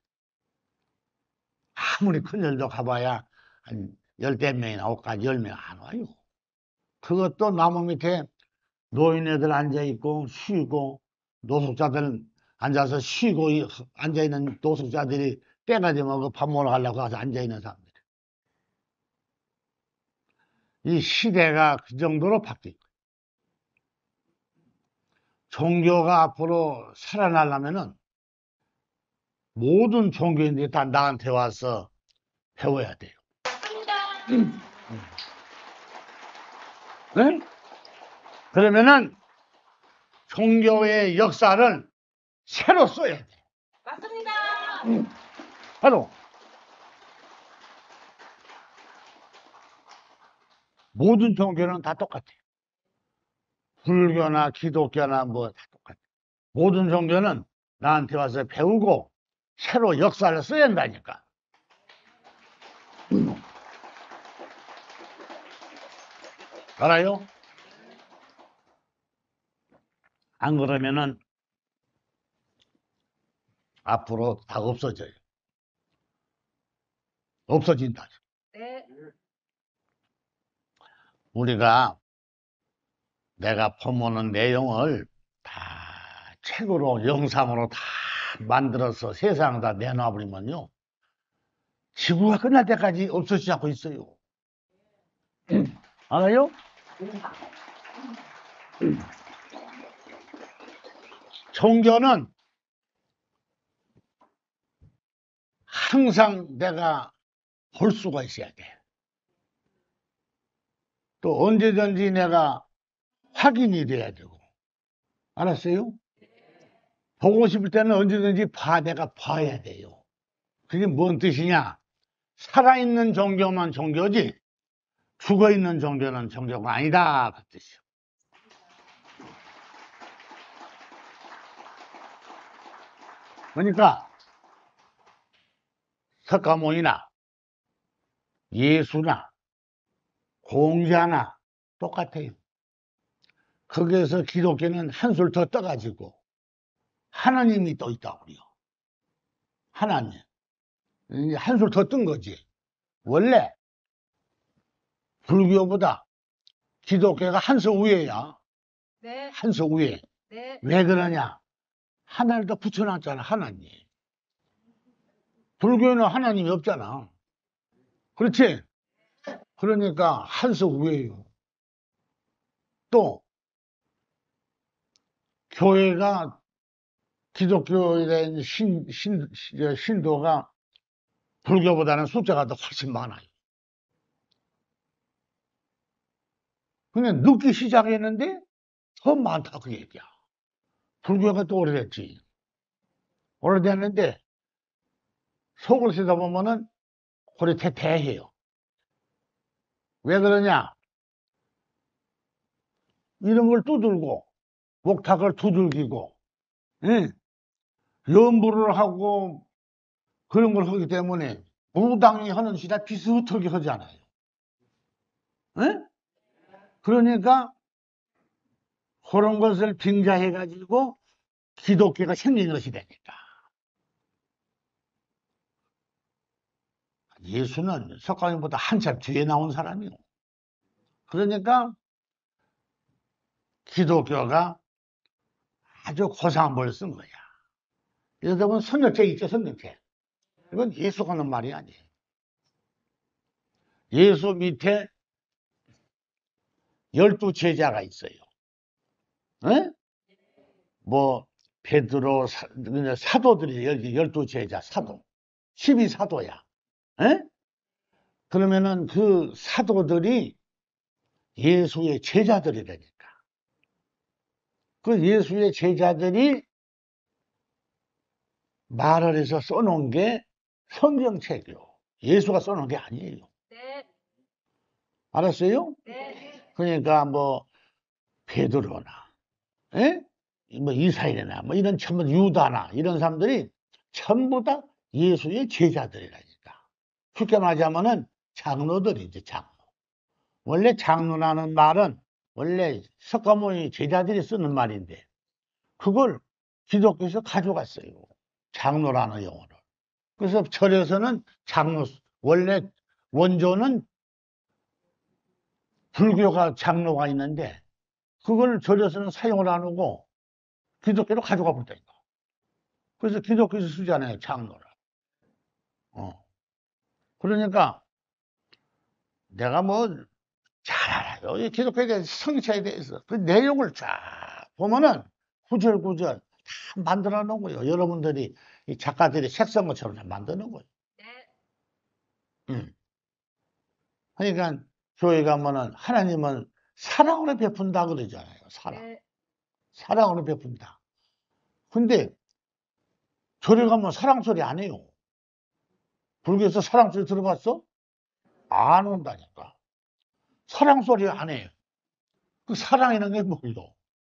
아무리 큰 절도 가봐야 한 10명이나 오까지 10명 안 와요. 그것도 나무 밑에 노인애들 앉아있고 쉬고 노숙자들 앉아서 쉬고 앉아있는 노숙자들이 때가 되면 그 밥 먹으러 가려고 가서 앉아있는 사람들. 이 시대가 그 정도로 바뀐 거예요. 종교가 앞으로 살아나려면은 모든 종교인들이 다 나한테 와서 배워야 돼요. 네? 그러면은 종교의 역사를 새로 써야 돼. 맞습니다. 바로 모든 종교는 다 똑같아. 불교나 기독교나 뭐 다 똑같아. 모든 종교는 나한테 와서 배우고 새로 역사를 써야 한다니까. 알아요? 안 그러면은 앞으로 다 없어져요. 없어진다. 네. 우리가 내가 퍼모는 내용을 다 책으로 영상으로 다 만들어서 세상에다 내놔버리면요 지구가 끝날 때까지 없어지지 않고 있어요. 알아요? 종교는 항상 내가 볼 수가 있어야 돼. 또 언제든지 내가 확인이 돼야 되고. 알았어요? 보고 싶을 때는 언제든지 내가 봐야 돼요. 그게 뭔 뜻이냐? 살아있는 종교만 종교지 죽어있는 종교는 종교가 아니다 그 뜻이요. 그러니까 석가모니나 예수나 공자나 똑같아요. 거기에서 기독교는 한술 더 떠가지고 하나님이 또 있다고요. 하나님. 이제 한술 더 뜬 거지. 원래 불교보다 기독교가 한 수 위에야. 네. 한 수 위에. 네. 왜 그러냐? 하나를 더 붙여놨잖아, 하나님. 불교는 하나님이 없잖아. 그렇지? 그러니까 한 수 위에요. 또 교회가 기독교에 대한 신도가 불교보다는 숫자가 더 훨씬 많아요. 그냥 늦기 시작했는데 더 많다 그 얘기야. 불교가 또 오래됐지. 오래됐는데 속을 쓰다 보면은 고리태태해요. 왜 그러냐? 이런 걸 두들고 목탁을 두들기고 예? 연부를 하고 그런 걸 하기 때문에 무당이 하는 시다 비슷하게 하잖아요. 예? 그러니까 그런 것을 빙자해 가지고 기독교가 생긴 것이 되니까. 예수는 석가모니보다 한참 뒤에 나온 사람이요. 그러니까 기독교가 아주 고상한 뭘 쓴 거야. 여러분 성경책 있죠, 성경책. 이건 예수가 하는 말이 아니에요. 예수 밑에 12 제자가 있어요. 에? 뭐 베드로 사도들이 12 제자, 사도. 12사도야. 에? 그러면은 그 사도들이 예수의 제자들이라니까. 그 예수의 제자들이 말을 해서 써놓은 게 성경책이요. 예수가 써놓은 게 아니에요. 네. 알았어요? 네. 그러니까 뭐 베드로나, 에? 뭐 이사야나, 뭐 이런 전부 유다나 이런 사람들이 전부 다 예수의 제자들이라니까. 쉽게 말하자면은 장로들이지, 장로. 원래 장로라는 말은 원래 석가모니 제자들이 쓰는 말인데 그걸 기독교에서 가져갔어요. 장로라는 용어를. 그래서 절에서는 장로, 원래 원조는 불교가 장로가 있는데 그걸 절에서는 사용을 안 하고 기독교로 가져가 버렸다니까. 그래서 기독교에서 쓰잖아요, 장로를. 그러니까 내가 뭐 잘 알아요. 이 기독교에 대해서 성체에 대해서 그 내용을 쫙 보면은 구절구절 다 만들어 놓은 거예요. 여러분들이 이 작가들이 책 쓴 것처럼 다 만드는 거예요. 네. 그러니까 교회 가면은 하나님은 사랑으로 베푼다 그러잖아요. 사랑. 네. 사랑으로 베푼다. 근데 절에 가면 사랑 소리 안 해요. 불교에서 사랑 소리 들어봤어? 안 온다니까. 사랑 소리 안 해요. 그 사랑이라는 게 뭐예요?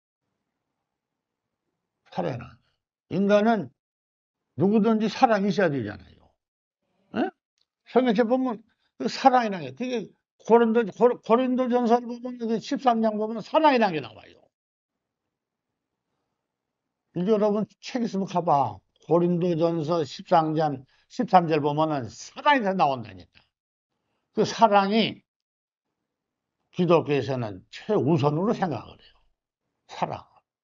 사랑은. 인간은 누구든지 사랑이 있어야 되잖아요. 예? 성경책 보면 그 사랑이라는 게, 그게 고린도전서를 보면 그 13장 보면 사랑이라는 게 나와요. 이제 여러분 책 있으면 가봐. 고린도전서 13절 보면은 사랑이 다 나온다니까. 그 사랑이 기독교에서는 최우선으로 생각을 해요. 사랑.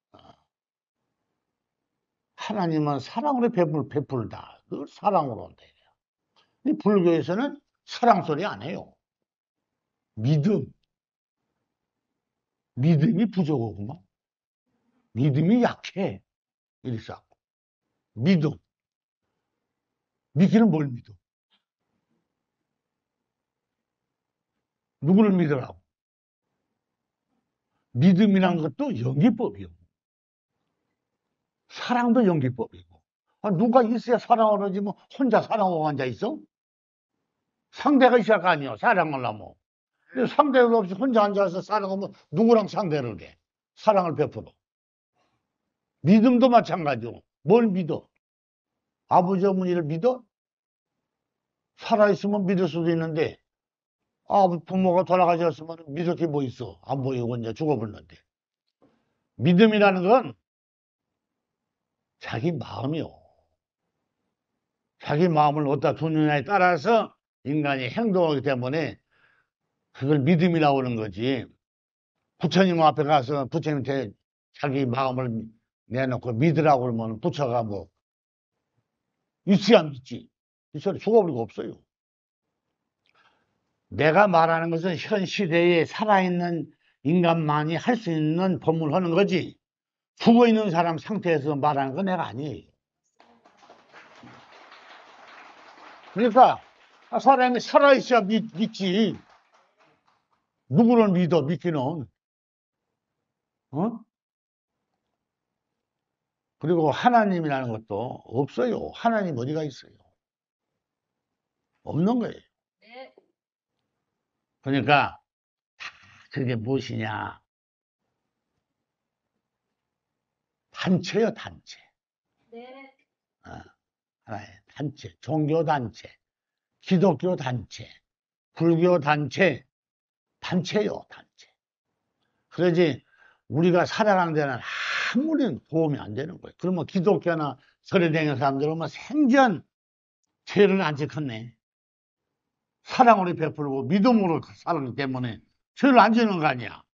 하나님은 사랑으로 베풀다. 늘 사랑으로 온다. 이 불교에서는 사랑 소리 안 해요. 믿음. 믿음이 부족하구만. 믿음이 약해. 이랬어. 믿음. 믿기는 뭘 믿어? 누구를 믿으라고? 믿음이란 것도 연기법이요. 사랑도 연기법이고. 아, 누가 있어야 사랑을 하지 뭐 혼자 사랑하고 앉아 있어? 상대가 있어야 할 거 아니야. 사랑을 하면. 상대가 없이 혼자 앉아서 사랑하면 누구랑 상대를 해? 사랑을 베풀어. 믿음도 마찬가지고. 뭘 믿어? 아버지 어머니를 믿어? 살아있으면 믿을 수도 있는데 부모가 돌아가셨으면 믿을 게 뭐 있어? 안 보이고 이제 죽어버렸는데. 믿음이라는 건 자기 마음이요. 자기 마음을 어디다 두느냐에 따라서 인간이 행동하기 때문에 그걸 믿음이라고 하는 거지. 부처님 앞에 가서 부처님한테 자기 마음을 내놓고 믿으라고 그러면 부처가 뭐 있어야 믿지. 이 소리 죽어버리고 없어요. 내가 말하는 것은 현 시대에 살아있는 인간만이 할 수 있는 법문을 하는 거지. 죽어있는 사람 상태에서 말하는 건 내가 아니에요. 그러니까 사람이 살아있어야 믿지. 누구를 믿어, 믿기는. 어? 그리고 하나님이라는 것도 없어요. 하나님 어디가 있어요? 없는 거예요. 네. 그러니까 그게 무엇이냐? 단체요, 단체. 네. 하나의 단체, 종교 단체, 기독교 단체, 불교 단체, 단체요, 단체. 그러지 우리가 살아가는 데는 아무리 도움이 안 되는 거예요. 그러면 기독교나 절에 다니는 사람들은 뭐 생전 죄를 안 지켰네. 사랑으로 베풀고 믿음으로 살았기 때문에 죄를 안 지는 거 아니야.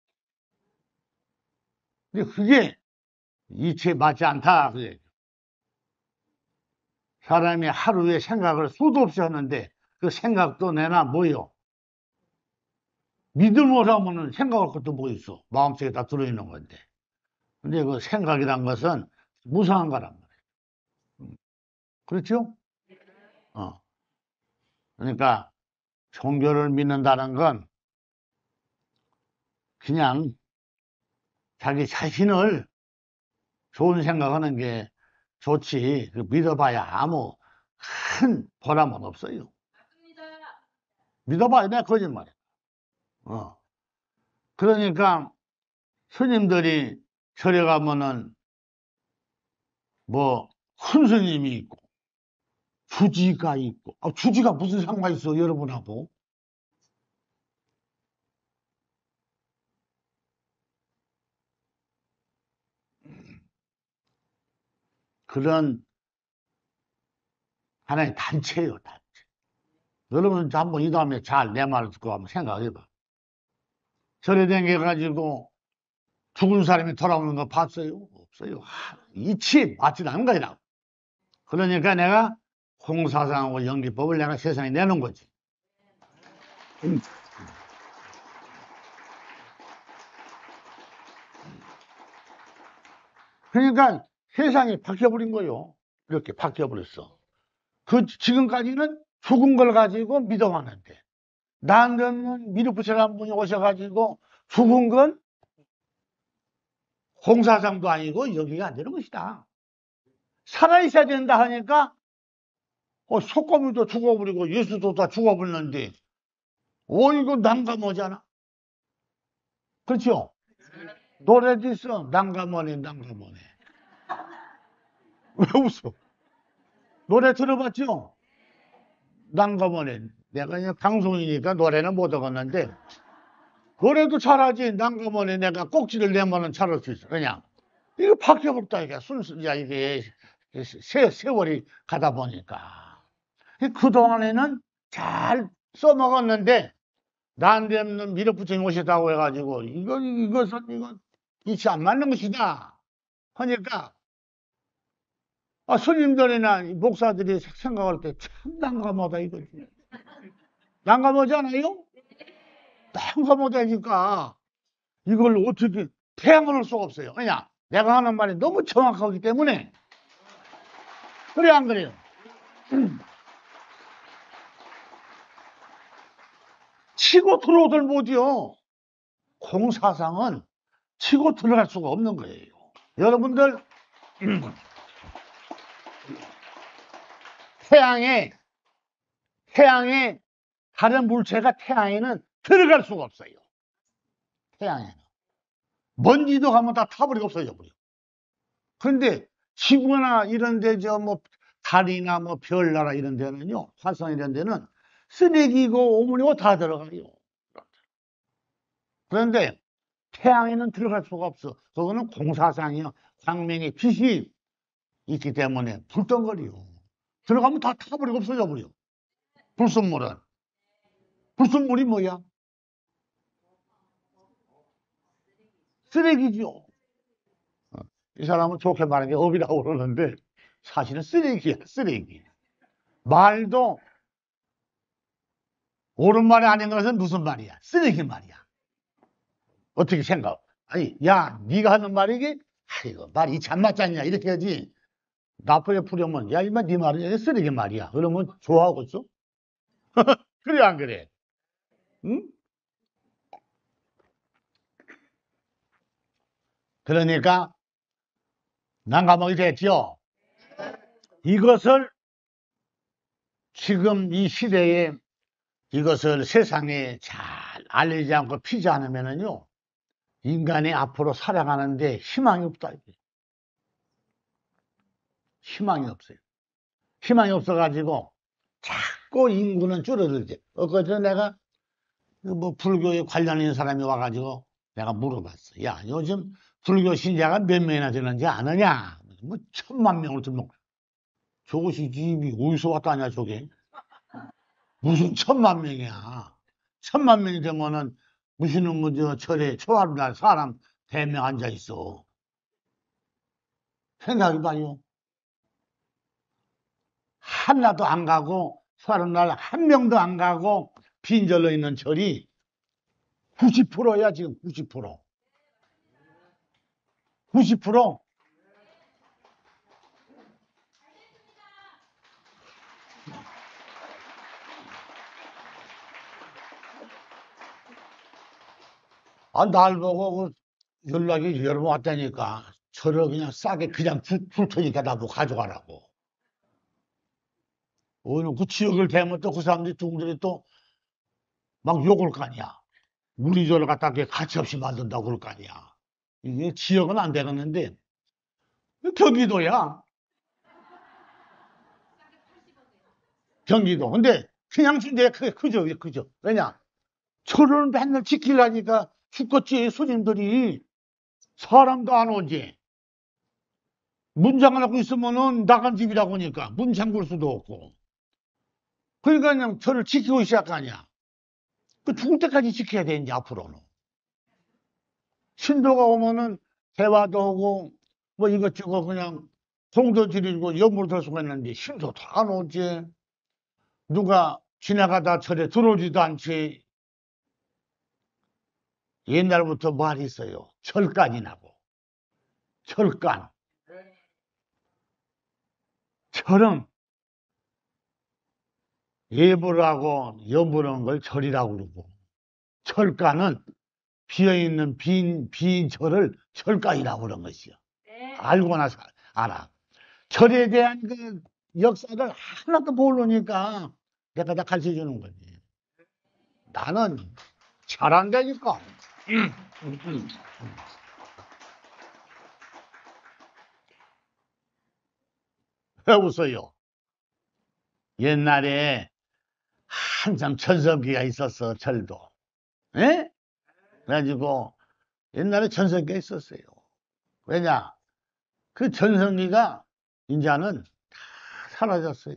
근데 그게 이치에 맞지 않다. 그게. 사람이 하루에 생각을 수도 없이 하는데 그 생각도 내나 뭐요? 믿음으로 하면은 생각할 것도 뭐 있어. 마음속에 다 들어있는 건데. 근데 그 생각이란 것은 무상한 거란 말이에요. 그렇죠? 그러니까 종교를 믿는다는 건 그냥 자기 자신을 좋은 생각하는 게 좋지. 믿어봐야 아무 큰 보람은 없어요. 맞습니다. 믿어봐야 내 거짓말이야. 그러니까 스님들이 절에 가면은 뭐 큰 스님이 있고 주지가 있고 주지가 무슨 상관이 있어 여러분하고. 그런 하나의 단체예요, 단체. 여러분 한번 이 다음에 잘 내 말을 듣고 한번 생각해봐. 절에 댕겨가지고 죽은 사람이 돌아오는 거 봤어요? 없어요. 이치 맞지도 않은 거라고. 그러니까 내가 공사상하고 연기법을 내가 세상에 내놓은 거지. 그러니까 세상이 바뀌어버린 거요. 이렇게 바뀌어버렸어. 지금까지는 죽은 걸 가지고 믿어왔는데, 나한테는 미륵부처라는 분이 오셔가지고 죽은 건 공사상도 아니고 여기가 안 되는 것이다. 살아있어야 된다 하니까, 소꼬미도 죽어버리고 예수도 다 죽어버렸는데, 이거 난감하잖아. 그렇죠? 노래도 있어. 난감하네, 난감하네. 왜 웃어? 노래 들어봤죠? 난감하네. 내가 그냥 방송이니까 노래는 못 하겠는데, 노래도 잘하지. 난감하네. 내가 꼭지를 내면은 잘할 수 있어. 그냥. 이거 바뀌어버렸다. 이게 순수야, 이게 세월이 가다 보니까. 그동안에는 잘 써먹었는데, 나한테는 미륵부처님 오셨다고 해가지고, 이것은 이치 안 맞는 것이다. 하니까, 스님들이나 목사들이 생각할 때 참 난감하다, 이거지. 난감하지 않아요? 난감하다니까. 이걸 어떻게 태양을 할 수가 없어요. 왜냐? 내가 하는 말이 너무 정확하기 때문에. 그래, 안 그래요? 치고 들어오들 못이요. 공사상은 치고 들어갈 수가 없는 거예요. 여러분들, 태양에 다른 물체가 태양에는 들어갈 수가 없어요. 태양에는. 먼지도 가면 다 타버리고 없어져 버려. 그런데 지구나 이런 데, 달이나 별나라 이런 데는요, 화성 이런 데는 쓰레기고 오물이고 다 들어가요. 그런데 태양에는 들어갈 수가 없어. 그거는 공사상이요. 광명의 빛이 있기 때문에 불덩거리요. 들어가면 다 타버리고 없어져 버려. 불순물은. 불순물이 뭐야? 쓰레기죠. 이 사람은 좋게 말하는 게 업이라고 그러는데 사실은 쓰레기야, 쓰레기. 말도 옳은 말이 아닌 것은 무슨 말이야? 쓰레기 말이야. 어떻게 생각? 아니, 야, 네가 하는 말이기? 아이고, 말이 참 맞잖냐? 이렇게 하지. 나쁘게 풀으면, 야, 이마 네 말은 쓰레기 말이야. 그러면 좋아하겠어? 그래, 안 그래? 응? 그러니까, 난감하게 됐죠? 이것을 지금 이 시대에 이것을 세상에 잘 알리지 않고 피지 않으면은요, 인간이 앞으로 살아가는데 희망이 없다. 희망이 없어요. 희망이 없어가지고 자꾸 인구는 줄어들지. 얼마 전에 내가 뭐 불교에 관련 있는 사람이 와가지고 내가 물어봤어. 야, 요즘 불교 신자가 몇 명이나 되는지 아느냐? 뭐 1000만 명을 등록. 저것이 집이 어디서 왔다냐, 저게? 무슨 1000만 명이야. 1000만 명이 되면은 무슨 놈의 저 절에 초하루날 사람 대명 앉아 있어. 생각이 봐요. 하나도 안 가고 초하루날 한 명도 안 가고 빈절로 있는 절이 90%야 지금 90%. 90%. 아, 날 보고 그 연락이 여러 번 왔다니까. 저를 그냥 싸게 그냥 줄 테니까 나도 가져가라고. 오늘 그 지역을 대면 또 그 사람들이 둥들이 또 막 욕을 거 아니야. 우리 저를 갖다 이렇게 가치없이 만든다고 그럴 거 아니야. 이게 지역은 안 되겠는데, 경기도야. 경기도. 근데 그냥 준대 그죠, 그죠. 왜냐? 저를 맨날 지키려니까 죽겠지, 손님들이. 사람도 안 오지. 문 잠궈놓고 있으면은 나간 집이라고 하니까 문 잠글 수도 없고. 그러니까 그냥 저를 지키고 시작 거 아니야. 그 죽을 때까지 지켜야 돼, 이제 앞으로는. 신도가 오면은 대화도 하고, 뭐 이것저것 그냥 공도 드리고 연물 들 수가 있는데 신도도 안 오지. 누가 지나가다 절에 들어오지도 않지. 옛날부터 말이 있어요. 절간이라고. 절간. 절은 예불을 하고 연불하는 걸 절이라고 그러고, 절간은 비어있는 빈 절을 절간이라고 그런 것이요. 네. 알고나 알아. 절에 대한 그 역사를 하나도 모르니까 내가 다 가르쳐 주는 거지. 나는 잘한다니까. 왜 웃어요? 옛날에 한참 전성기가 있었어, 절도. 에? 그래가지고 옛날에 전성기가 있었어요. 왜냐? 그 전성기가 이제는 다 사라졌어요.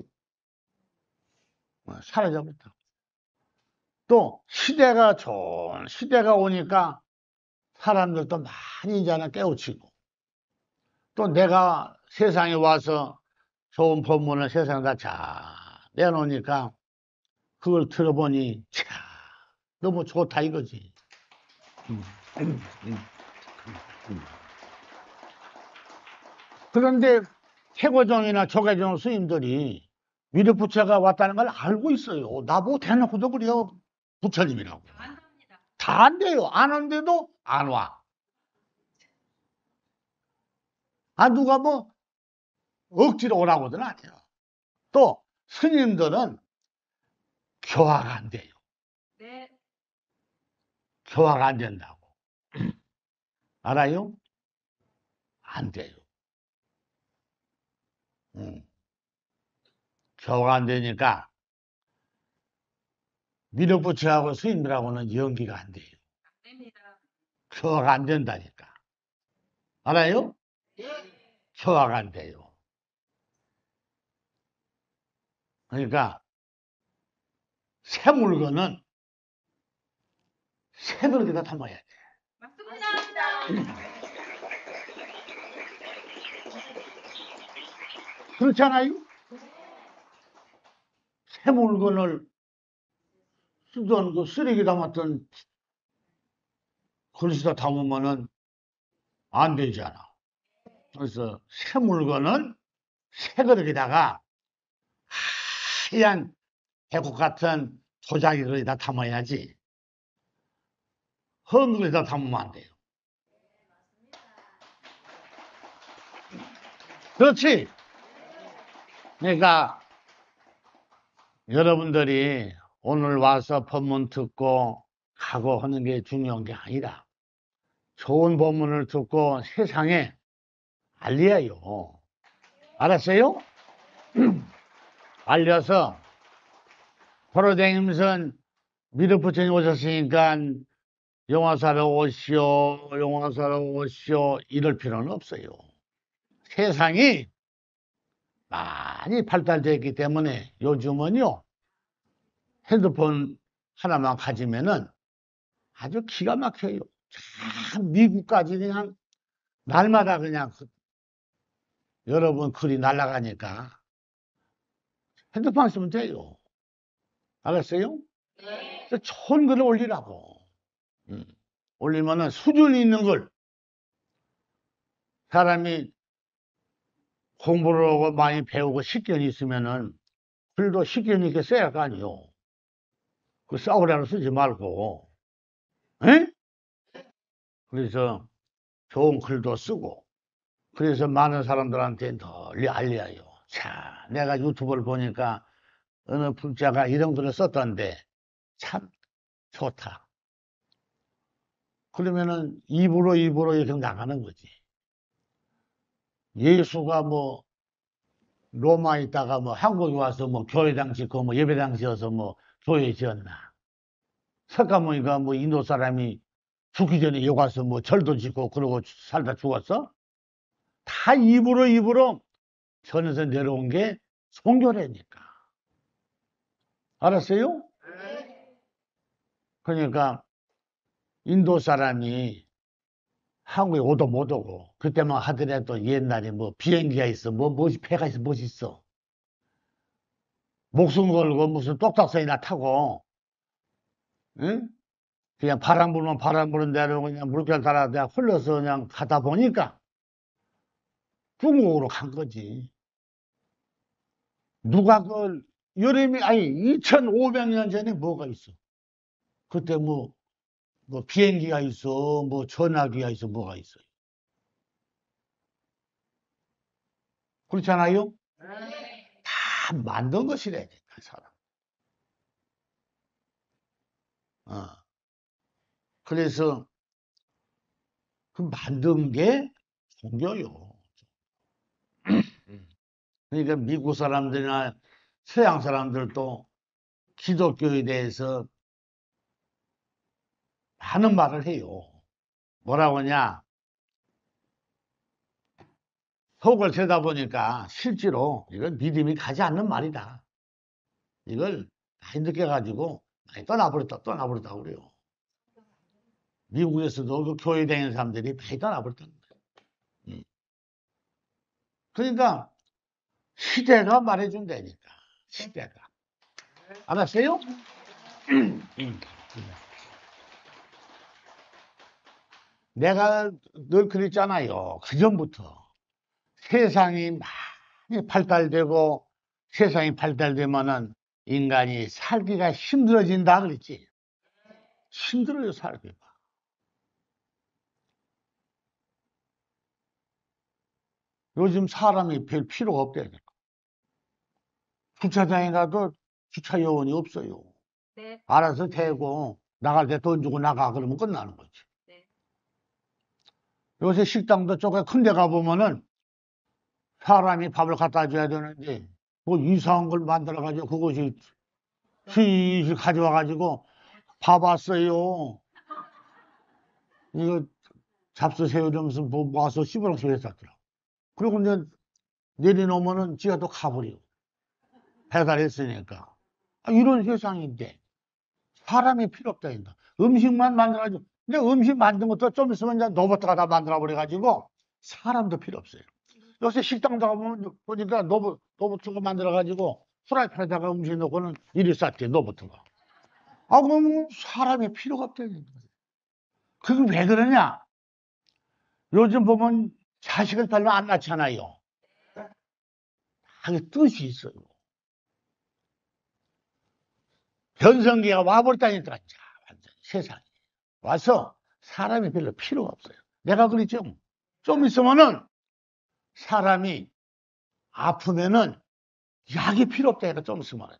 사라져버렸다. 또 시대가 좋은 시대가 오니까 사람들도 많이 이제는 깨우치고, 또 내가 세상에 와서 좋은 법문을 세상에다 잘 내놓으니까 그걸 들어보니 참 너무 좋다 이거지. 그런데 태고종이나 조계종 스님들이 위례부처가 왔다는 걸 알고 있어요. 나보고 대놓고도 그래요. 부처님이라고. 다 안 돼요. 안 온데도 안 와. 아, 누가 뭐 억지로 오라고는 아니에요. 또 스님들은 교화가 안 돼요. 네. 교화가 안 된다고. 알아요? 안 돼요. 교화가 안 되니까 미륵부처하고 스님들하고는 연기가 안 돼요. 됩니다. 교화가 안 된다니까. 알아요? 교화가 안 돼요. 그러니까 새 물건은 새 그릇에다 담아야 돼. 맞습니다. 그렇잖아요? 새 물건을 쓰던 그 쓰레기 담았던 그릇에다 담으면은 안 되잖아. 그래서 새 물건은 새 그릇에다가 하얀 배꼽 같은 도자기 그릇에다 담아야지. 흙 그릇에다 담으면 안 돼요. 그렇지? 그러니까 여러분들이 오늘 와서 법문 듣고 가고 하는 게 중요한 게 아니라 좋은 법문을 듣고 세상에 알려요. 알았어요? 알려서 도로다니면서 미륵부처님 오셨으니까 영화사로 오시오, 영화사로 오시오 이럴 필요는 없어요. 세상이 많이 발달되었기 때문에 요즘은요 핸드폰 하나만 가지면은 아주 기가 막혀요. 참 미국까지 그냥 날마다 그냥 여러분 글이 날아가니까 핸드폰 쓰면 돼요. 알았어요? 그래서 좋은 글을 올리라고. 올리면은 수준 있는 걸 사람이 공부를 하고 많이 배우고 식견이 있으면은 글도 식견 있게 써야 할 거 아니요. 그 싸우라고 쓰지 말고. 에? 그래서 좋은 글도 쓰고 그래서 많은 사람들한테 널리 알려요. 자, 내가 유튜브를 보니까 어느 불자가 이런 글을 썼던데 참 좋다. 그러면은 입으로 이렇게 나가는 거지. 예수가 뭐 로마에 있다가 뭐 한국에 와서 뭐 교회당 짓고 뭐 예배당 지어서 뭐 교회 지었나. 석가모니가 뭐 인도 사람이 죽기 전에 여기 와서 뭐 절도 짓고 그러고 살다 죽었어? 다 입으로 전에서 내려온 게 종교라니까. 알았어요? 그러니까 인도 사람이 한국에 오도 못 오고 그때만 하더라도 옛날에 뭐 비행기가 있어 뭐지 배가 있어 뭐지 있어 목숨 걸고 무슨 똑딱선이나 타고 응? 그냥 바람 불면 바람 부는 대로 그냥 물결 따라 그냥 흘러서 그냥 가다 보니까 중국으로 간 거지. 누가 그 여름이 아니 2500년 전에 뭐가 있어? 그때 뭐 비행기가 있어 뭐 전화기가 있어 뭐가 있어요? 그렇잖아요? 다 만든 것이라니까 사람. 어. 그래서 그 만든 게 종교요. 그러니까 미국 사람들이나 서양 사람들도 기독교에 대해서 많은 말을 해요. 뭐라고 하냐? 속을 들여다보니까 실제로 이건 믿음이 가지 않는 말이다. 이걸 많이 느껴가지고 많이 떠나버렸다 그래요. 미국에서도 그 교회 다니는 사람들이 많이 떠나버렸다는 거예요. 그러니까 시대가 말해준다니까. 시대가. 알았어요? 내가 늘 그랬잖아요. 그전부터. 세상이 많이 발달되고 세상이 발달되면은 인간이 살기가 힘들어진다 그랬지. 힘들어요, 살기가. 요즘 사람이 별 필요가 없다니까. 주차장에 가도 주차 요원이 없어요. 네. 알아서 대고 나갈 때 돈 주고 나가 그러면 끝나는 거지. 네. 요새 식당도 쪽에 큰 데 가보면은 사람이 밥을 갖다 줘야 되는데 뭐 이상한 걸 만들어 가지고 그것이 휘휘 가져와 가지고 밥 왔어요. 이거 잡수세요 이러면서 뭐 와서 씹으라고 소리 했었더라. 그리고 이제 내려놓으면은 지가 또 가버려. 배달했으니까. 이런 세상인데 사람이 필요 없다. 인다. 음식만 만들어가지고. 근데 음식 만든 것도 좀 있으면 이제 로봇가 다 만들어버려가지고 사람도 필요 없어요. 요새 식당도 가보면 보니까 로봇가 만들어가지고 프라이팬에다가 음식 넣고는 이리 쌌대, 로봇가. 그럼 사람이 필요가 없다. 그게 왜 그러냐? 요즘 보면 자식을 별로 안 낳잖아요. 하게 뜻이 있어요. 변성기가 와버렸다니까, 완전 세상에. 와서 사람이 별로 필요가 없어요. 내가 그랬죠. 좀 있으면은 사람이 아프면은 약이 필요 없다니까, 좀 있으면은.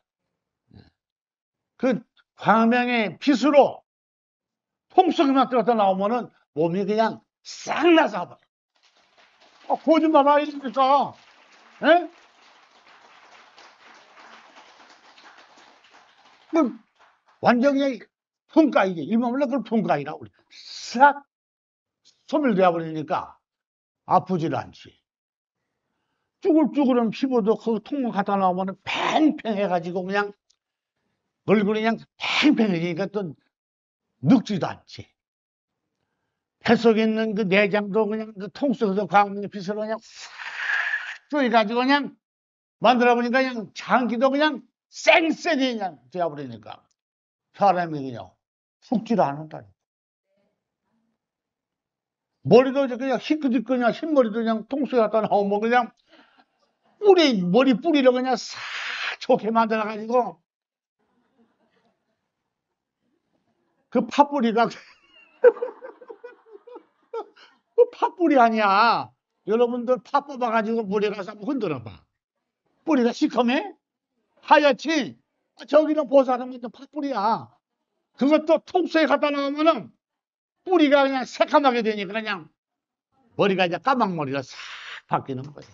그 광명의 빗으로 통속이만 들어서 나오면은 몸이 그냥 싹 나서 버려. 거짓말 아닙니까? 예? 그 완전히 풍가이지. 일본 원래 그걸 풍가이라고 그래. 싹 소멸되어 버리니까 아프질 않지. 쭈글쭈글한 피부도 그 통로 갖다 나오면 팽팽해가지고 그냥 얼굴이 그냥 팽팽해지니까 또 늙지도 않지. 뱃속에 있는 그 내장도 그냥 그 통속에서 광명의 빗으로 그냥 싹 쪼여가지고 그냥 만들어보니까 그냥 장기도 그냥 쌩쌩이 그냥 되어버리니까 사람이 그냥 죽지를 않는다니. 머리도 그냥 희끗희끗 그냥 흰머리도 그냥 통속에 갖다 나오면 그냥 머리 뿌리를 그냥 싹 좋게 만들어가지고 그 팥뿌리가 그 팥뿌리 아니야. 여러분들 팥 뽑아가지고 물에 가서 한번 흔들어봐. 뿌리가 시커매? 하얗지? 저기는 보살은 완전 팥뿌리야. 그것도 통속에 갖다 놓으면은 뿌리가 그냥 새까맣게 되니까 그냥 머리가 이제 까망머리가 싹 바뀌는 거예요.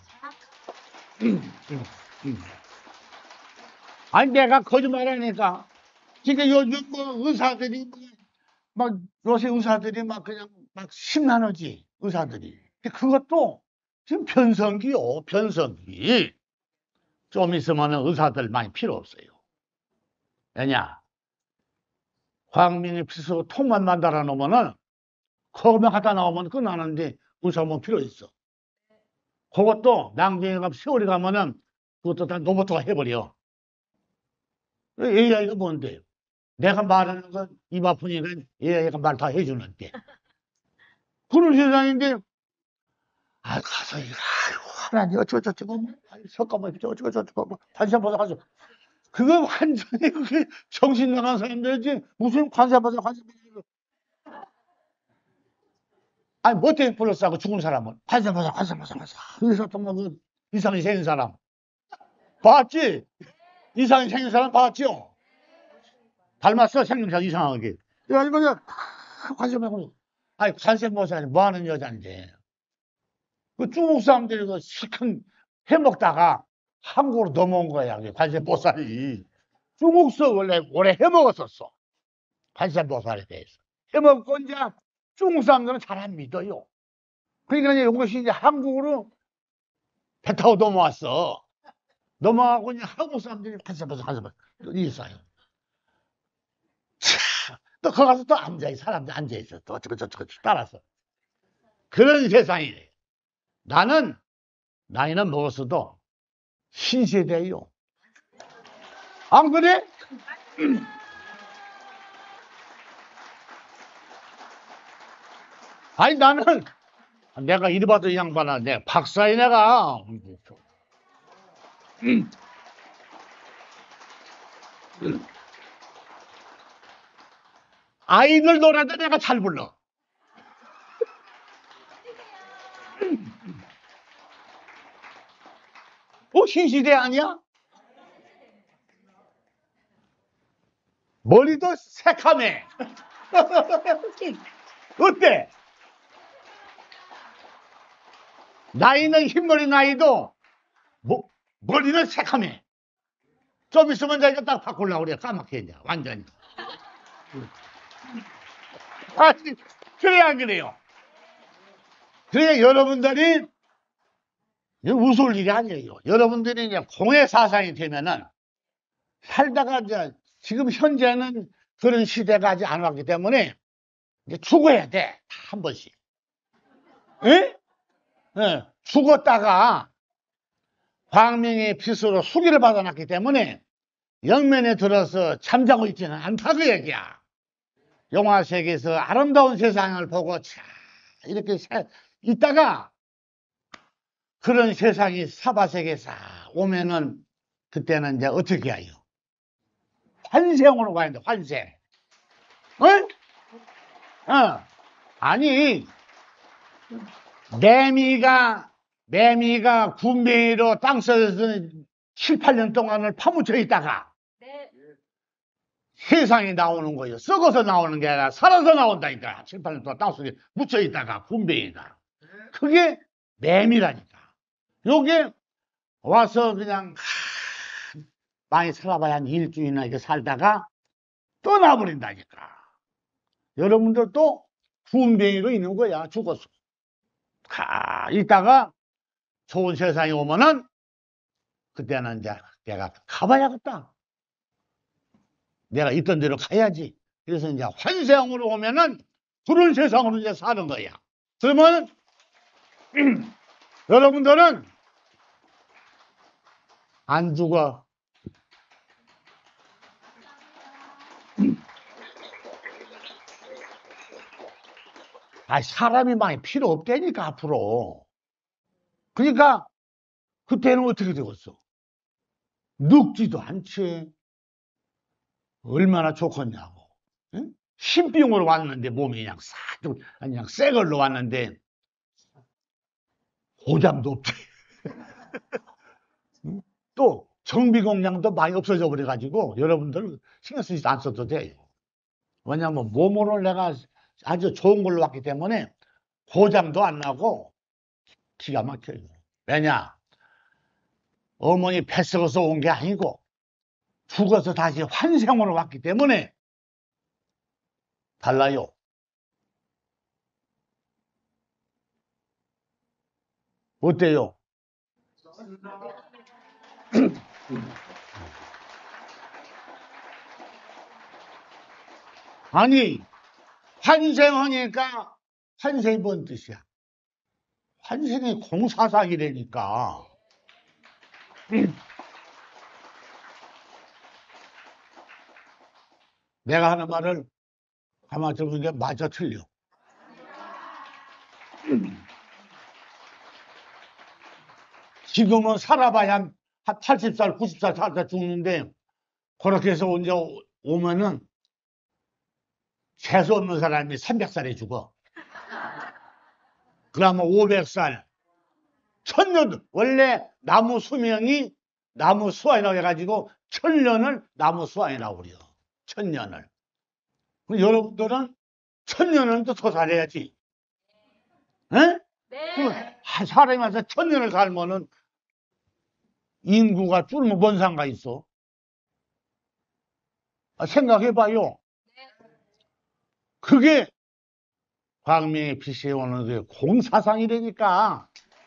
아니, 내가 거짓말 하니까. 그러니까 요즘 뭐 의사들이 막 요새 의사들이 막 그냥 막 심란하지, 의사들이. 근데 그것도 지금 변성기요, 변성기. 좀 있으면 의사들 많이 필요 없어요. 왜냐? 광명의 빗으로 통만 만들어 놓으면은 거기만 갖다 나오면 끝나는데 의사 뭐 필요 있어. 그것도 낭중에 세월이 가면은 그것도 다 로봇가 해버려. AI가 뭔데? 내가 말하는 건 입 아프니까 AI가 말 다 해주는데. 그런 세상인데, 가서 이거, 아이고, 하나님, 어쩌고저쩌고, 잠깐만, 어쩌고저쩌고, 관심 받아 가지고. 그거 완전히 그게 정신 나간 사람들이지, 무슨 관심 받아. 아니, 뭐 때문에 불렀어, 죽은 사람은. 관심 받아. 의사 정말 그 이상이 생긴 사람. 봤지? 이상이 생긴 사람 봤죠? 닮았어, 생김새 이상하게. 그래가지고 그냥 관심 받고. 아니, 관심 보사니 뭐 하는 여자인데. 그 중국 사람들이 그 실컷 해먹다가 한국으로 넘어온 거야, 관세보살이. 중국서 원래 오래 해먹었었어. 관세보살에 대해서. 해먹고 이제 중국 사람들은 잘 안 믿어요. 그러니까 이제 이것이 이제 한국으로 배 타고 넘어왔어. 넘어가고 이제 한국 사람들이 관세보살 있어요. 또 거기 가서 또 앉아있어. 사람들 앉아있어. 또 어쩌고 따라서. 그런 세상이래. 나이는 먹었어도 신세대요. 안 그래? 아니, 내가 이리 봐도 이 양반아, 내가 박사야, 내가. 아이들 노래도 내가 잘 불러. 신시대 아니야? 머리도 새카매. 어때? 나이는 흰머리 나이도 머리는 새카매. 좀 있으면 자기가 딱 바꾸려고 그래. 까맣게 이제 완전히. 아니, 그래야 안 그래요? 그래 여러분들이 이거 웃을 일이 아니에요. 여러분들이 이제 공의 사상이 되면은 살다가 이제 지금 현재는 그런 시대가 아직 안 왔기 때문에 이제 죽어야 돼. 한 번씩. 예? 예. 죽었다가 광명의 빚으로 수기를 받아놨기 때문에 영면에 들어서 잠자고 있지는 않다 그 얘기야. 영화 세계에서 아름다운 세상을 보고 차 이렇게 있다가 그런 세상이 사바세계에 싹 오면은 그때는 이제 어떻게 해요? 환생으로 가야 돼, 환생. 어? 아니, 매미가 군뱅이로 땅속에서 7, 8년 동안을 파묻혀 있다가 네. 세상에 나오는 거예요. 썩어서 나오는 게 아니라 살아서 나온다니까. 7, 8년 동안 땅속에 묻혀 있다가 군뱅이가. 그게 매미라니까. 요게 와서 그냥 많이 살아봐야 한 일주일이나 이렇게 살다가 떠나버린다니까. 여러분들도 군뱅이로 있는 거야. 죽었어. 이따가 좋은 세상에 오면은 그때는 이제 내가 가봐야겠다. 내가 있던 대로 가야지. 그래서 이제 환생으로 오면은 그런 세상으로 이제 사는 거야. 그러면 여러분들은 안 죽어. 사람이 많이 필요 없다니까 앞으로. 그러니까 그때는 어떻게 되겠어? 늙지도 않지. 얼마나 좋겠냐고. 응? 신병으로 왔는데 몸이 그냥 그냥 새 걸로 왔는데 고장도 없지. 응? 또 정비 공장도 많이 없어져 버려가지고 여러분들 신경 쓰지 안 써도 돼요. 왜냐면 몸으로 내가 아주 좋은 걸로 왔기 때문에 고장도 안 나고 기가 막혀요. 왜냐? 어머니 뱃속에서 온 게 아니고 죽어서 다시 환생으로 왔기 때문에 달라요. 어때요? 아니, 환생하니까 환생이 뭔 뜻이야? 환생이 공사삭이라니까. 내가 하는 말을 가만히 들어보니까 맞아 틀려. 지금은 살아봐야 한 80살, 90살 살다 죽는데 그렇게 해서 언제 오면은 재수 없는 사람이 300살에 죽어. 그러면 500살, 1000년, 원래 나무 수명이 나무 수완이라고 해가지고 1000년을 나무 수완이라고 그래요. 1000년을. 여러분들은 1000년은 또 더 살아야지. 에? 네. 사람이 와서 1000년을 살면은 인구가 줄면 뭔 상관 있어? 생각해봐요. 그게 광명의 빛이 오는 그 공사상이라니까.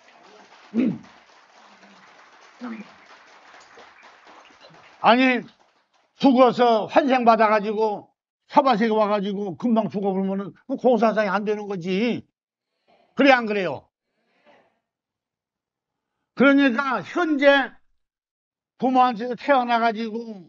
아니, 죽어서 환생 받아가지고 사바세계 와가지고 금방 죽어버리면은 그 공사상이 안 되는 거지. 그래, 안 그래요? 그러니까 현재 부모한테서 태어나가지고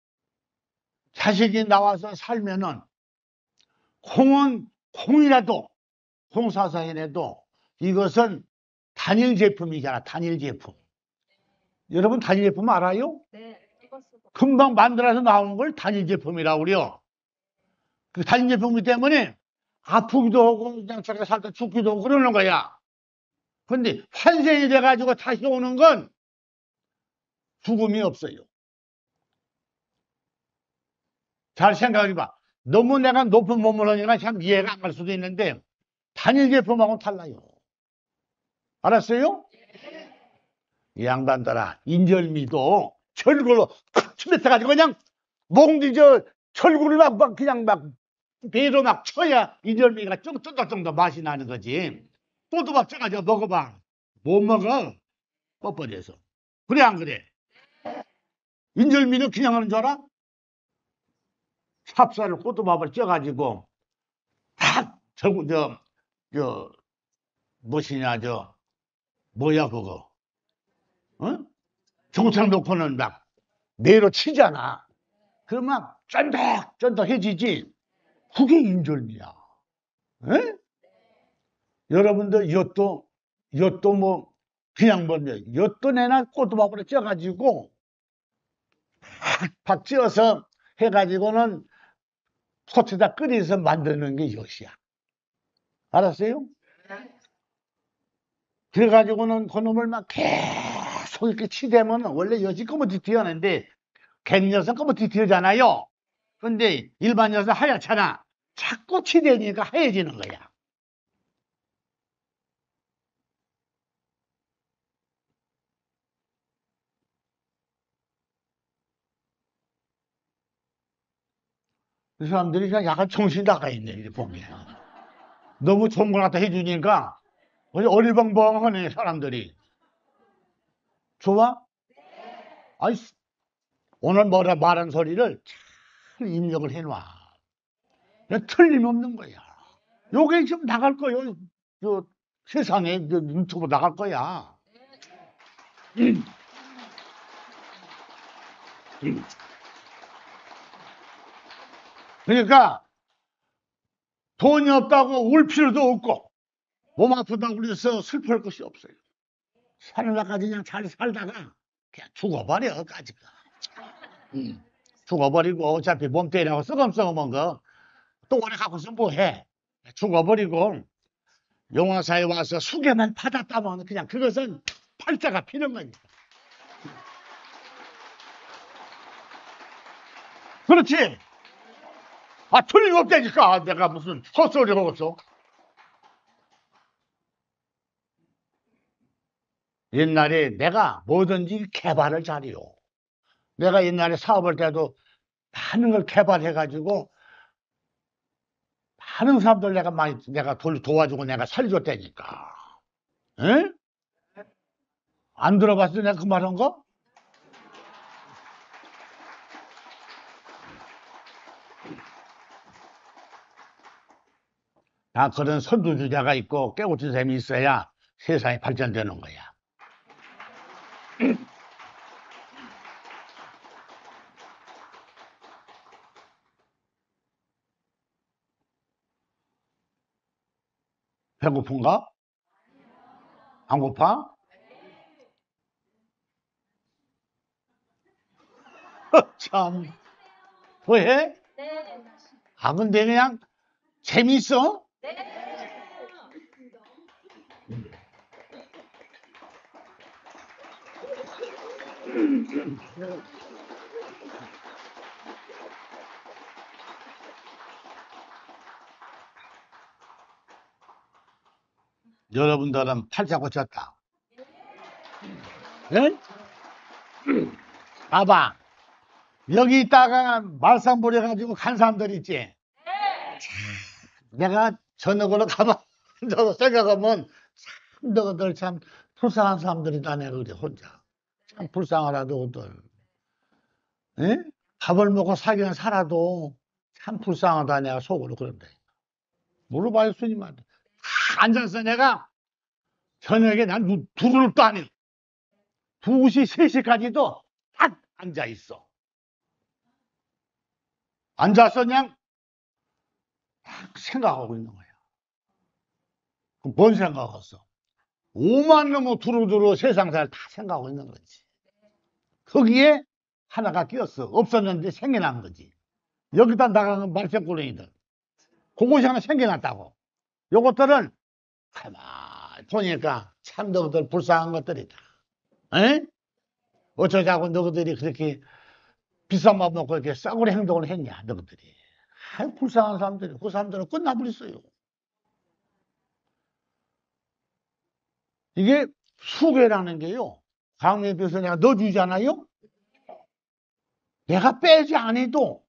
자식이 나와서 살면은 콩은 콩이라도 공사상이라도 이것은 단일 제품이잖아. 단일 제품. 여러분 단일 제품 알아요? 네. 금방 만들어서 나오는 걸 단일 제품이라고 그래요. 그 단일 제품이기 때문에 아프기도 하고 그냥 저렇게 살다 죽기도 하고 그러는 거야. 근데 환생이 돼가지고 다시 오는 건 죽음이 없어요. 잘 생각해봐. 너무 내가 높은 몸을 하니까 참 이해가 안 갈 수도 있는데 단일 제품하고는 달라요. 알았어요? 이 양반들아, 인절미도 철구로 뱉어가지고 그냥 몽디저 철구를 막 그냥 막 배로 막 쳐야 인절미가 쫑쫑쫑쫑 맛이 나는 거지. 또도 막 쪄가지고 먹어봐. 못 먹어. 뻣뻣해서. 그래, 안 그래? 인절미는 그냥 하는 줄 알아? 찹쌀을 꼬두밥을 쪄가지고, 탁, 무엇이냐, 뭐야, 그거. 어? 종창 놓고는 막, 매로 치잖아. 그러면 쫀득쫀득해지지. 그게 인절미야. 에? 여러분들, 엿도 뭐, 그냥 뭐, 엿도 내나 꼬두밥으로 쪄가지고, 팍 쪄서 해가지고는 솥에다 끓여서 만드는 게 엿이야. 알았어요? 그래가지고는 그놈을 막 계속 이렇게 치대면 원래 엿이 검은티티하는데 갯엿은 검은티티하잖아요. 근데 일반 엿은 하얗잖아. 자꾸 치대니까 하얘지는 거야. 그 사람들이 그냥 약간 정신이 나가 있네, 이렇게 보면. 너무 좋은 걸 갖다 해주니까 어리벙벙하네, 사람들이. 좋아? 아이, 오늘 뭐라 말한 소리를 잘 입력을 해놔. 틀림없는 거야. 요게 지금 나갈 거요. 세상에 유튜브 나갈 거야. 그러니까 돈이 없다고 울 필요도 없고 몸 아프다고 그래서 슬퍼할 것이 없어요. 사는 날까지 그냥 잘 살다가 그냥 죽어버려, 까지가. 죽어버리고 어차피 몸 때리라고 썩엄썩엄한 거 또 오래 갖고 있으면 뭐해. 죽어버리고 용화사에 와서 수개만 받았다면 그냥 그것은 팔자가 피는 거니까. 그렇지? 아, 틀림없다니까. 내가 무슨 헛소리를 하겠어. 옛날에 내가 뭐든지 개발을 잘해요. 내가 옛날에 사업할 때도 많은 걸 개발해가지고 많은 사람들 내가 도와주고 내가 살려줬다니까. 에? 안 들어봤어? 내가 그 말한 거? 다 그런 선두주자가 있고 깨우친 셈이 있어야 세상이 발전되는 거야. 배고픈가? 안 고파? 참, 왜? 아, 근데 그냥 재밌어? 여러분들은 팔자 고쳤다. 예? 봐봐. 여기 있다가 말썽 부려가지고 간 사람들 있지? 내가 저녁으로 가만 너 생각하면 참 너희들 참 불쌍한 사람들이다. 내가 그래 혼자 참 불쌍하다 너희들. 예? 밥을 먹고 살기는 살아도 참 불쌍하다 내가 속으로 그런데 물어봐요 스님한테. 다 앉아서 내가 저녁에 난 두루도 안 해. 2시 3시까지도 딱 앉아 있어. 앉아서 그냥 딱 생각하고 있는 거야. 그럼 뭔 생각했어? 5만 놈의 두루두루 세상사를 다 생각하고 있는 거지. 거기에 하나가 끼었어. 없었는데 생겨난 거지. 여기다 나가는 말썽꾸러기들. 그것이 하나 생겨났다고. 요것들은 가만히 보니까 참 너희들 불쌍한 것들이다. 에? 어쩌자고 너희들이 그렇게 비싼 밥 먹고 이렇게 싸구려 행동을 했냐, 너희들이. 아유, 불쌍한 사람들이. 그 사람들은 끝나버렸어요. 이게 수괴라는 게요. 강의에 비해서 내가 넣어주잖아요. 내가 빼지 않아도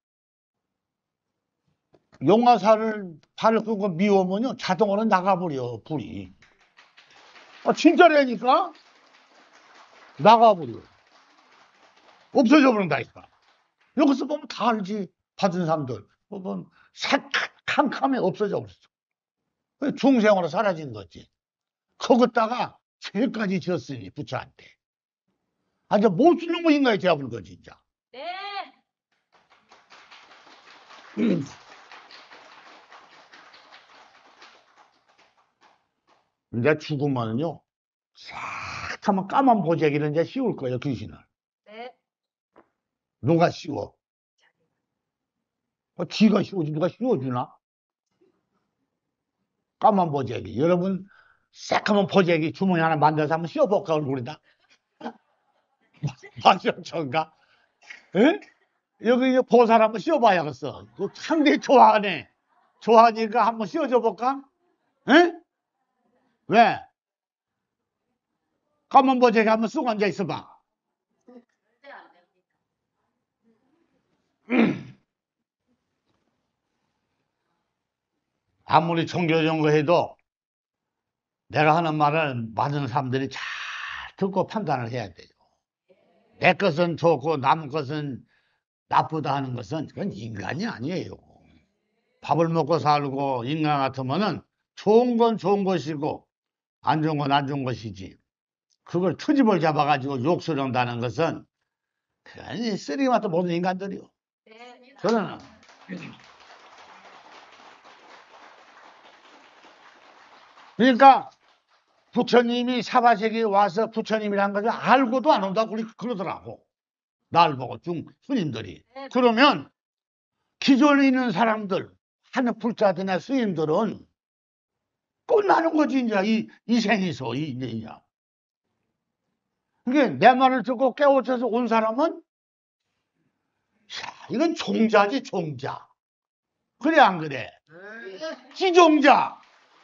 용화사를 발을 끄고 미우면요 자동으로 나가버려 불이. 진짜라니까. 나가버려. 없어져 버린다니까. 여기서 보면 다 알지. 받은 사람들. 보면 캄캄해 없어져 버렸어. 중생으로 사라진 거지. 거기다가 죄까지 지었으니 부처한테. 아주 못 쓰는 거 인간이 되어버린 거지, 진짜. 네. 이제 죽으면요, 싹 하면 까만 보자기를 이제 씌울 거예요, 귀신을. 네. 누가 씌워? 지가 씌워지, 누가 씌워주나? 까만 보자기. 여러분, 새까만 보자기 주머니 하나 만들어서 한번 씌워볼까, 얼굴에다? 맞죠, 저인가? 에? 여기 보살 한번 씌워봐야겠어. 상당히 좋아하네. 좋아하니까 한번 씌워줘 볼까? 에? 왜? 까만 보자기 한번 쓰고 앉아 있어봐. 아무리 종교적인 거 해도 내가 하는 말을 많은 사람들이 잘 듣고 판단을 해야 돼요. 내 것은 좋고 남 것은 나쁘다 하는 것은 그건 인간이 아니에요. 밥을 먹고 살고 인간 같으면은 좋은 건 좋은 것이고 안 좋은 건 안 좋은 것이지. 그걸 트집을 잡아가지고 욕설한다는 것은 그건 쓰레기 같은 모든 인간들이요. 네. 저는 그러니까 부처님이 사바세계에 와서 부처님이란 것을 알고도 안 온다고 그러더라고. 날 보고 스님들이. 네. 그러면 기존에 있는 사람들, 하는 불자들이나 스님들은 끝나는 거지, 이제 이 생에서, 이제. 그게 내 말을 듣고 깨우쳐서 온 사람은, 야, 이건 종자지, 종자. 그래, 안 그래? 지종자.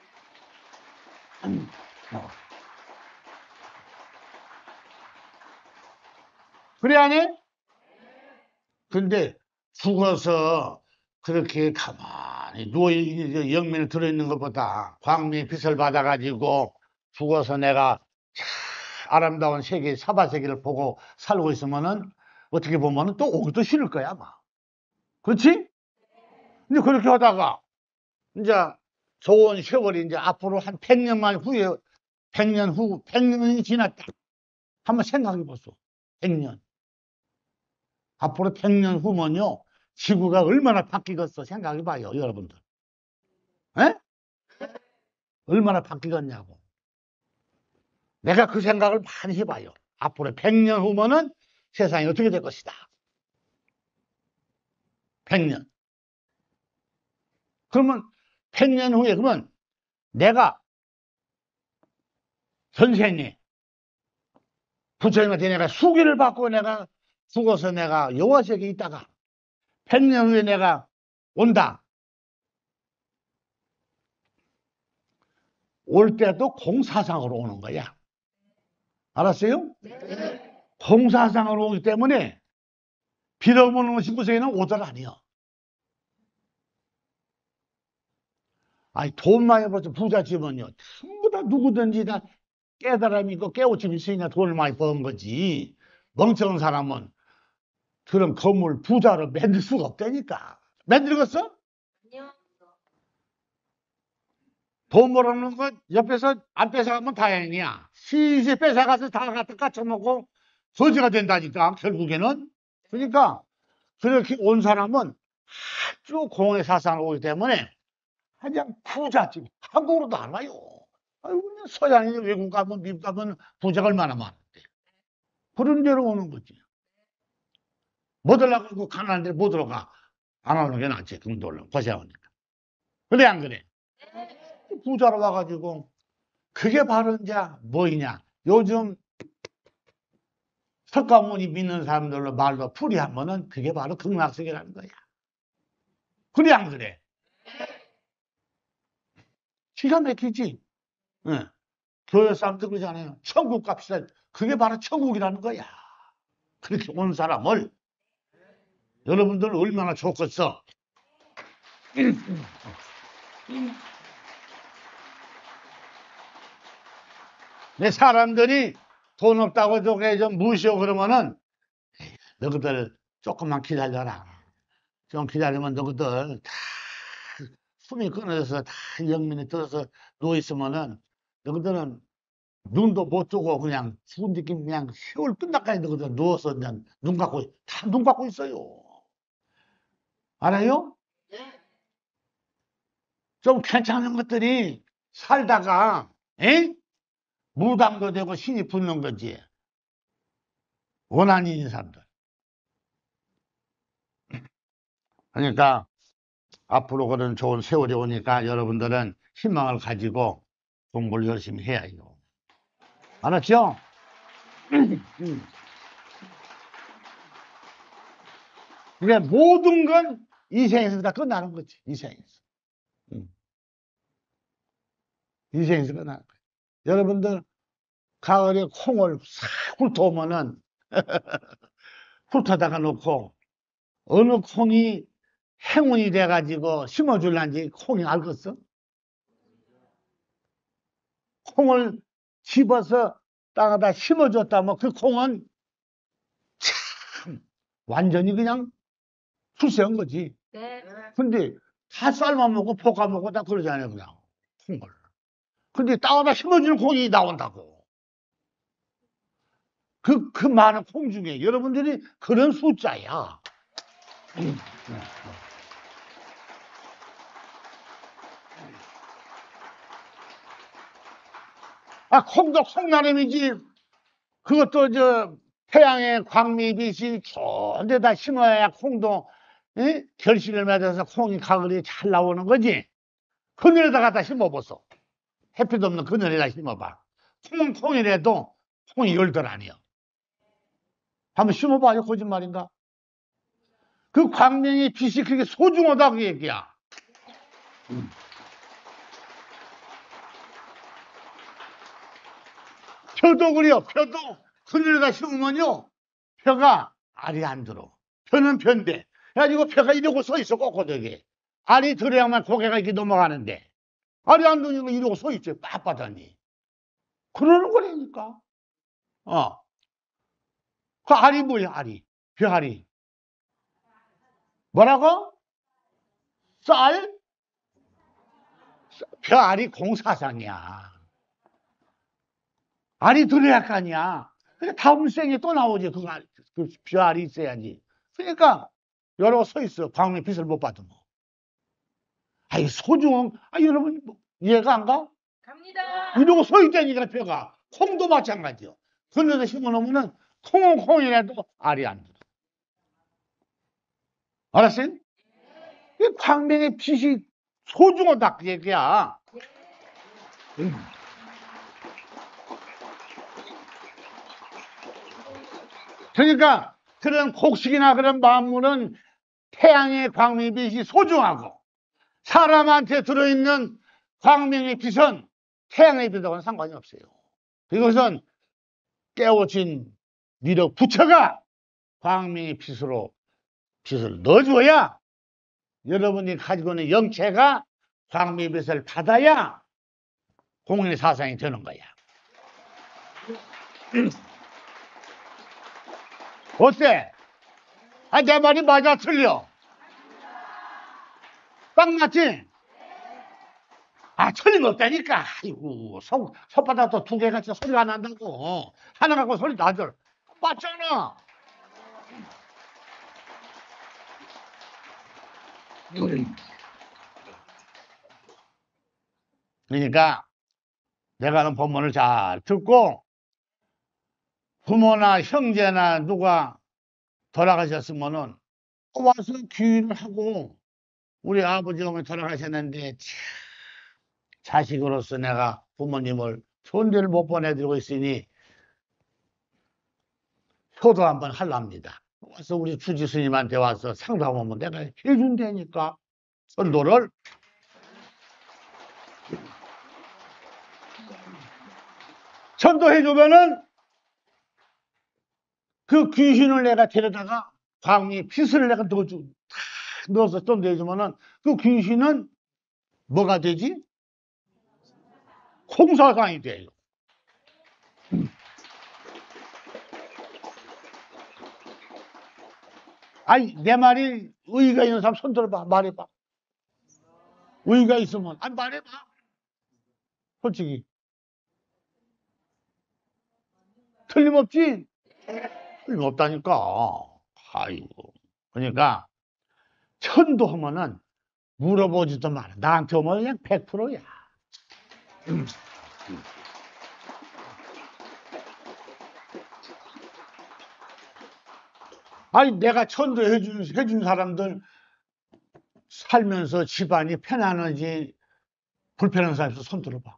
그래, 안 해? 근데 죽어서 그렇게 가만히 누워 영민을 들어있는 것보다 광명의 빛을 받아가지고 죽어서 내가 참 아름다운 세계, 사바세계를 보고 살고 있으면은 어떻게 보면은 또 오기도 싫을 거야, 아마. 그렇지? 근데 그렇게 하다가 이제 좋은 세월이 이제 앞으로 한 100년만 후에 100년이 지났다. 한번 생각해 보소. 100년. 앞으로 100년 후면요, 지구가 얼마나 바뀌겠어 생각해 봐요, 여러분들. 에? 얼마나 바뀌겠냐고. 내가 그 생각을 많이 해봐요. 앞으로 100년 후면은 세상이 어떻게 될 것이다. 100년. 그러면 100년 후에 그러면 내가 선생님, 부처님한테 내가 수기를 받고 내가 죽어서 내가 여호와세계에 있다가 100년 후에 내가 온다. 올 때도 공사상으로 오는 거야. 알았어요? 네. 공사상으로 오기 때문에 빌어먹는 신구세계는 오들 아니야. 아니, 돈 많이 벌어서 부잣집은요, 전부 다 누구든지 다 깨달음이 있고 깨우침이 있으니까 돈을 많이 버는 거지. 멍청한 사람은 그런 건물 부자로 만들 수가 없다니까. 만들겠어? 안녕. 돈 벌어놓은 거 옆에서 안 뺏어가면 다행이야. 시시 뺏어가서 다 갖다 까쳐먹고 거지가 된다니까, 결국에는. 그러니까 그렇게 온 사람은 아주 공의 사상을 오기 때문에 그냥 부잣집, 한국으로도 안 와요. 아이고, 그냥 서양이나 외국 가면, 미국 가면 부자가 얼마나 많은데. 그런 데로 오는 거지. 못 들어가고 그 가난한 데를 못 들어가. 안 오는 게 낫지, 그 돈을 고생하니까. 그래, 안 그래? 부자로 와가지고, 그게 바로 이제 뭐이냐. 요즘 석가모니 믿는 사람들로 말로 풀이하면은 그게 바로 극락세계라는 거야. 그래, 안 그래? 기가 막히지? 응. 교회 사람들 그러잖아요. 천국 갑시다. 그게 바로 천국이라는 거야. 그렇게 온 사람을 여러분들 얼마나 좋겠어. 내 사람들이 돈 없다고 저게 좀 무시하고 그러면은 너희들 조금만 기다려라. 좀 기다리면 너희들 다 숨이 끊어져서 다 영민이 들어서 누워있으면은 너희들은 눈도 못 뜨고 그냥 죽은 느낌 그냥 세월 끝나까지 너희들 누워서 그냥 눈 감고 다 눈 감고 있어요. 알아요? 좀 괜찮은 것들이 살다가 무당도 되고 신이 붙는 거지. 원한이 있는 사람들. 그러니까 앞으로 그런 좋은 세월이 오니까 여러분들은 희망을 가지고 공부를 열심히 해야 해요. 알았죠? 그러니까 모든 건 이 생에서 다 끝나는 거지. 이 생에서. 이 생에서 끝나는 거야. 여러분들 가을에 콩을 싹 훑어오면은 훑어다가 놓고 어느 콩이 행운이 돼가지고 심어줄란지 콩이 알겠어? 콩을 집어서 땅에다 심어줬다면 그 콩은 참 완전히 그냥 출세한 거지. 네. 근데 다 삶아 먹고 볶아 먹고 다 그러잖아요, 그냥 콩을. 근데 땅에다 심어주는 콩이 나온다고. 그 많은 콩 중에 여러분들이 그런 숫자야. 아, 콩도 콩나름이지. 그것도 태양의 광미빛이 좋은 데다 심어야 콩도 결실을 맺어서 콩이 가을이 잘 나오는 거지. 그늘에다 갖다 심어보소. 햇빛 없는 그늘에다 심어봐. 콩은 콩이라도 콩이 열덜 아니야. 한번 심어봐요. 거짓말인가? 그 광명의 빛이 그렇게 소중하다 그 얘기야. 벼도 그래요. 벼도 그늘에다 심으면요 벼가 알이 안 들어. 벼는 벼인데 그래가지고 벼가 이러고 서 있어. 꼿꼿하게 알이 들어야만 고개가 이렇게 넘어가는데 알이 안 들으니까 이러고 서 있죠. 빳빳하니. 그러는 거라니까. 그 알이 뭐야? 알이 벼알이 뭐라고? 쌀? 벼알이 공사상이야. 알이 들어야 할 거 아니야. 그러니까 다음 생에 또 나오지. 그 벼알이 있어야지. 그러니까 여러 서 있어. 광명의 빛을 못 받으면. 아이 소중한. 여러분 이해가 안 가? 갑니다. 이러고 서 있다니까 벼가. 콩도 마찬가지야. 그늘에 심어놓으면은 콩은 콩이라도 알이 안 들어. 알았어요? 이 광명의 빛이 소중하다 그 얘기야. 그러니까 그런 곡식이나 그런 만물은 태양의 광명의 빛이 소중하고 사람한테 들어있는 광명의 빛은 태양의 빛하고는 상관이 없어요. 이것은 깨우친 미력 부처가 광명의 빛으로 빛을 넣어줘야 여러분이 가지고 있는 영체가 광명의 빛을 받아야 공인의 사상이 되는 거야. 어때? 내 말이 맞아 틀려? 딱 맞지? 틀림없다니까. 아이고, 손바닥도 두 개가 진짜 소리가 안 난다고. 하나 갖고 소리 나죠. 맞잖아. 그러니까 내가 하는 법문을 잘 듣고 부모나 형제나 누가 돌아가셨으면은 와서 귀의를 하고 우리 아버지 어머니 돌아가셨는데 자식으로서 내가 부모님을 좋은 데를 못 보내드리고 있으니 효도 한번 하려합니다. 와서 우리 주지 스님한테 와서 상담하면 내가 해준다니까. 선도를. 전도해주면은 그 귀신을 내가 데려다가 광미 빛을 내가 넣어서 전도해주면은 그 귀신은 뭐가 되지? 공사상이 돼요. 아니, 내 말이 의의가 있는 사람 손 들어봐. 말해봐. 의의가 있으면, 아니, 말해봐. 솔직히. 틀림없지? 틀림없다니까. 아이고. 그러니까, 천도하면은 물어보지도 마라. 나한테 오면 그냥 100%야. 아니, 내가 해준 사람들 살면서 집안이 편안한지 불편한 사람 있어 손 들어봐.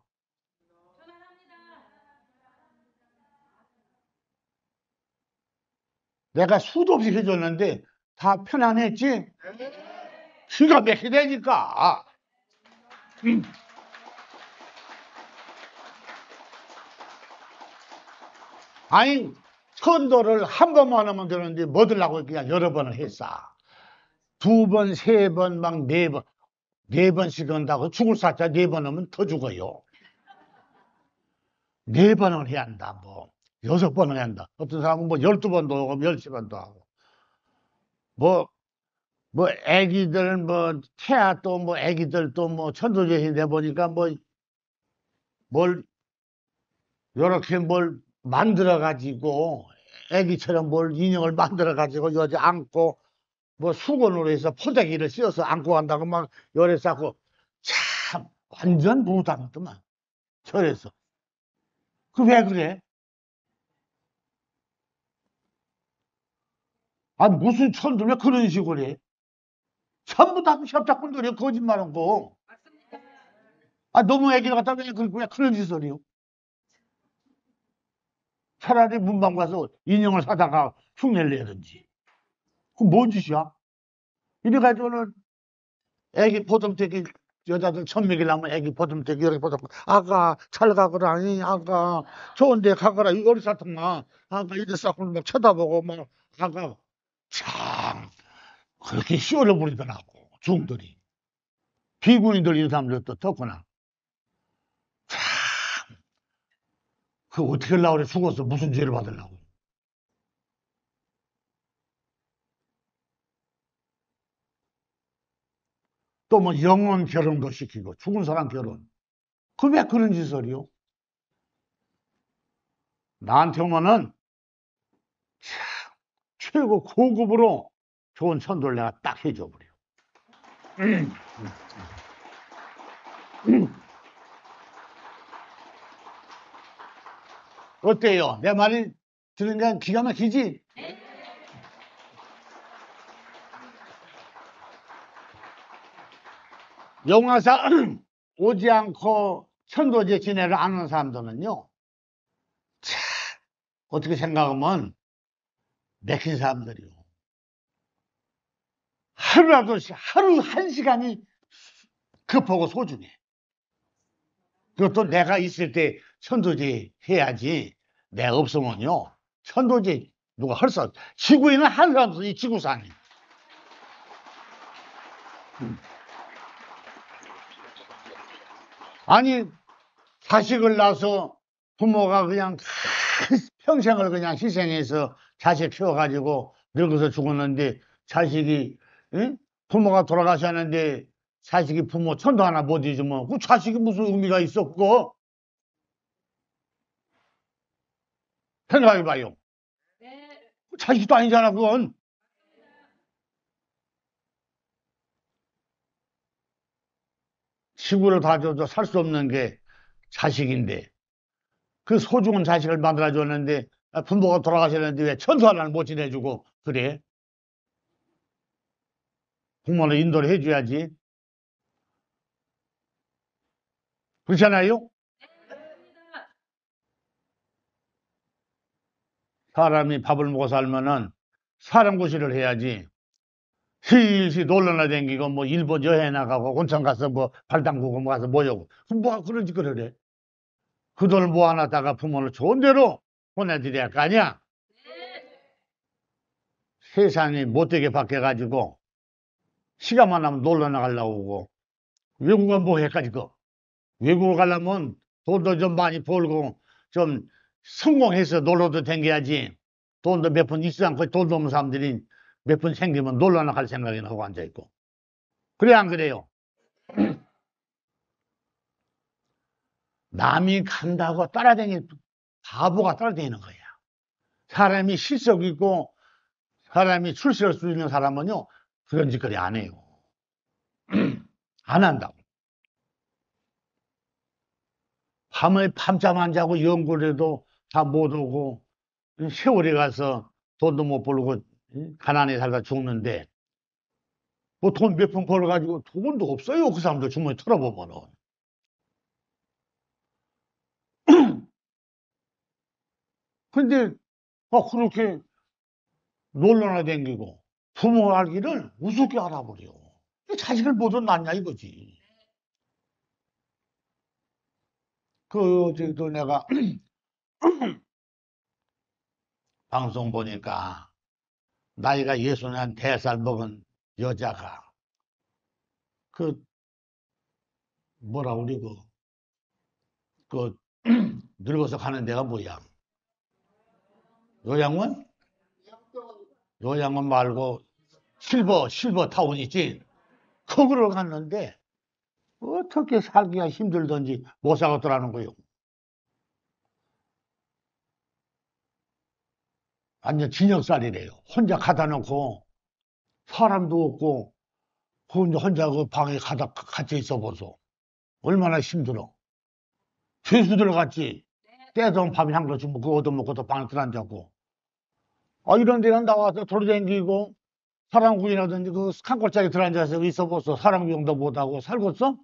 내가 수도 없이 해줬는데 다 편안했지? 기가 막히다니까. 아니, 천도를 한 번만 하면 되는데 뭐들라고 그냥 여러 번을 했어. 2번, 3번, 막 4번. 4번씩 한다고 죽을 사자 4번 하면 더 죽어요. 4번을 해야 한다, 뭐. 6번을 해야 한다. 어떤 사람은 뭐 12번도 하고 10번도 하고. 애기들, 태아 또 애기들 또 천도제시 내보니까 요렇게 뭘 만들어가지고, 애기처럼 인형을 만들어가지고 여자 안고, 수건으로 해서 포대기를 씌워서 안고 간다고 막 열에 쌓고, 참, 완전 무당더만. 저래서. 왜 그래? 아, 무슨 천도면 그런 식으로 해? 전부 다 협작꾼들이 거짓말한 거. 아, 너무 애기를 갖다 왜 그런 짓을 해요? 차라리 문방 가서 인형을 사다가 흉내를 내든지. 그건 뭔 짓이야? 이래가지고는 애기 보듬대기, 여자들 천먹이려면 애기 보듬대기, 이렇게 보듬고, 아가, 잘 가거라, 아니, 아가, 좋은 데 가거라, 이 어리사통만, 아가, 이래서 막 쳐다보고, 아가, 참, 그렇게 쇼를 부리더라고, 중들이. 비군인들 이런 사람들도 떴구나. 참, 어떻게 하려고 그래, 죽었어. 무슨 죄를 받으려고. 또 영혼 결혼도 시키고, 죽은 사람 결혼. 왜 그런 짓을 해요? 나한테 오면은, 참, 최고 고급으로 좋은 천도를 내가 딱 해줘버려. 어때요? 내 말이 들으니까 기가 막히지? 영화사 오지 않고 천도제 지내를 아는 사람들은요, 참, 어떻게 생각하면 맥힌 사람들이요. 하루 1시간이 급하고 소중해. 그것도 내가 있을 때 천도제 해야지. 내가 없으면요, 천도제 누가 할 수 없어. 지구에는 한 사람 없어, 이 지구상에. 아니, 자식을 낳아서 부모가 그냥 평생을 그냥 희생해서 자식 키워가지고 늙어서 죽었는데 자식이, 응? 부모가 돌아가셨는데 자식이 부모 천도 하나 못 잊으면 그 자식이 무슨 의미가 있었고? 생각해봐요. 그 자식도 아니잖아, 그건. 지구를 봐줘도 살 수 없는 게 자식인데, 그 소중한 자식을 만들어줬는데 부모가 돌아가셨는데 왜 천도 하나를 못 지내주고 그래? 부모는 인도를 해줘야지. 그렇잖아요? 사람이 밥을 먹고 살면은 사람 구실을 해야지. 실시 놀러나 댕기고 일본 여행 나가고 온천 가서 발 담그고 가서 모여고. 그럼 그런 짓을 해? 그 돈을 모아놨다가 부모를 좋은 데로 보내드려야 할 거 아니야? 세상이 못되게 바뀌어가지고 시간만 나면 놀러 나가려고 오고 외국은 해까지 외국을 가려면 돈도 좀 많이 벌고 좀 성공해서 놀러도 댕겨야지. 돈도 몇 푼 있지 않고 돈도 없는 사람들이 몇 번 생기면 놀러나 갈 생각이나 하고 앉아있고. 그래, 안 그래요? 남이 간다고 따라다니는 바보가 따라다니는 거야. 사람이 실속 있고 사람이 출세할 수 있는 사람은요, 그런 짓거리 안 해요. 안 한다고. 밤에 밤잠 안 자고 연구를 해도 다 못 오고, 세월에 가서 돈도 못 벌고, 가난에 살다 죽는데, 뭐 돈 몇 푼 벌어가지고 돈도 없어요. 그 사람들 주머니 털어보면은. 근데, 그렇게 놀러나 댕기고, 부모 알기를 우습게 알아버려. 자식을 모두 낳냐 이거지. 저도 내가 방송 보니까 나이가 64살 먹은 여자가 뭐라 우리 늙어서 가는 데가 뭐야? 요양원? 요양원 말고 실버 타운 있지? 거기를 갔는데 어떻게 살기가 힘들던지 못 살겠더라는 거요. 완전 진역살이래요. 혼자 가다 놓고 사람도 없고 혼자 그 방에 갇혀 있어 보소. 얼마나 힘들어. 죄수들 같지. 때도 밥이 한 그릇 주면 그거 얻어먹고 또 방에 들어앉았고. 이런 데는 나와서 돌아다니고 사람 구인하든지 그 칸골짜기 들어앉아서 있어 보소. 사람 구경도 못하고 살겠어?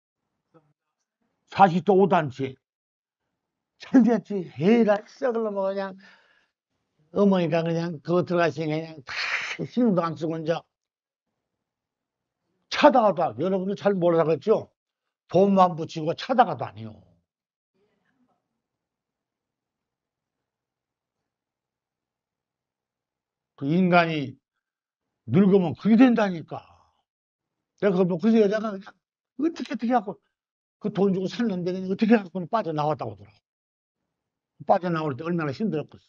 자식도 오단지. 잘 됐지. 에라 썩을 놈아 그냥 어머니가 그냥 그거 들어가시니 그냥 다 신경도 안 쓰고 이제 차다가도 여러분들 잘 몰라겠죠? 돈만 붙이고 차다가도 아니요. 그 인간이 늙으면 그게 된다니까. 내가 그 여자가 그냥 어떻게 하고 그 돈 주고 샀는데 그냥 어떻게 하고 빠져나왔다고 하더라고. 빠져나올 때 얼마나 힘들었겠어.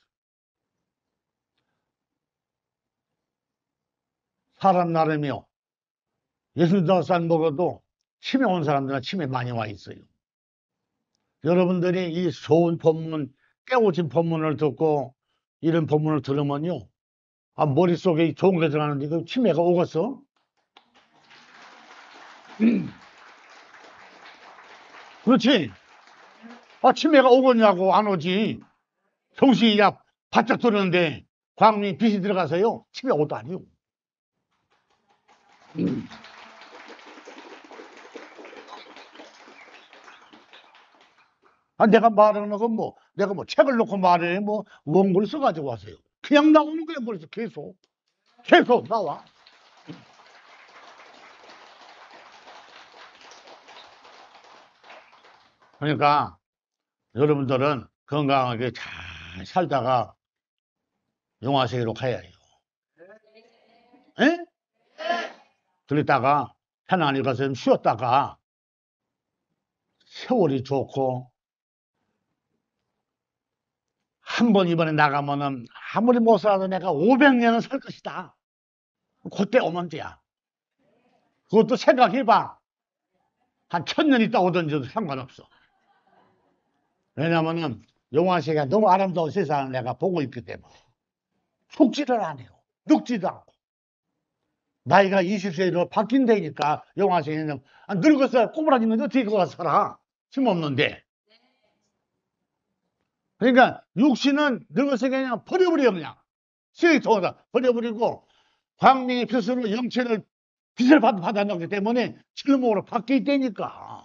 사람 나름이요. 65살 먹어도 치매 온 사람들은 치매 많이 와 있어요. 여러분들이 이 좋은 법문, 깨우친 법문을 듣고 이런 법문을 들으면요. 머릿속에 좋은 게 들어가는데 그 치매가 오겠어? 그렇지? 치매가 오겠냐고 안 오지. 정신이 야 바짝 들었는데 광미 빛이 들어가서요. 치매 오도 아니요. 내가 말하는 건 내가 책을 놓고 말해, 원고를 써가지고 왔어요. 그냥 나오는 거야, 머리에서 계속 나와. 그러니까, 여러분들은 건강하게 잘 살다가 영화세계로 가야 해요. 에? 들렸다가, 편안히 가서 좀 쉬었다가, 세월이 좋고, 한 번 이번에 나가면은 아무리 못 살아도 내가 500년은 살 것이다. 그때 오면 돼야. 그것도 생각해봐. 한 1000년 있다 오든지도 상관없어. 왜냐면은 영화세계가 너무 아름다운 세상을 내가 보고 있기 때문에. 죽지를 안 해요. 늙지도 않고. 나이가 20세로 바뀐다니까 영화세계는 늙어서 꼬부라지는데 어떻게 그거 살아? 힘없는데. 그러니까 육신은 늙어서 그냥 버려버려 그냥. 쓰레기통에다 버려버리고 광명의 빛으로 영체를 빛을 받아놨기 때문에 철목으로 바뀌어 있다니까.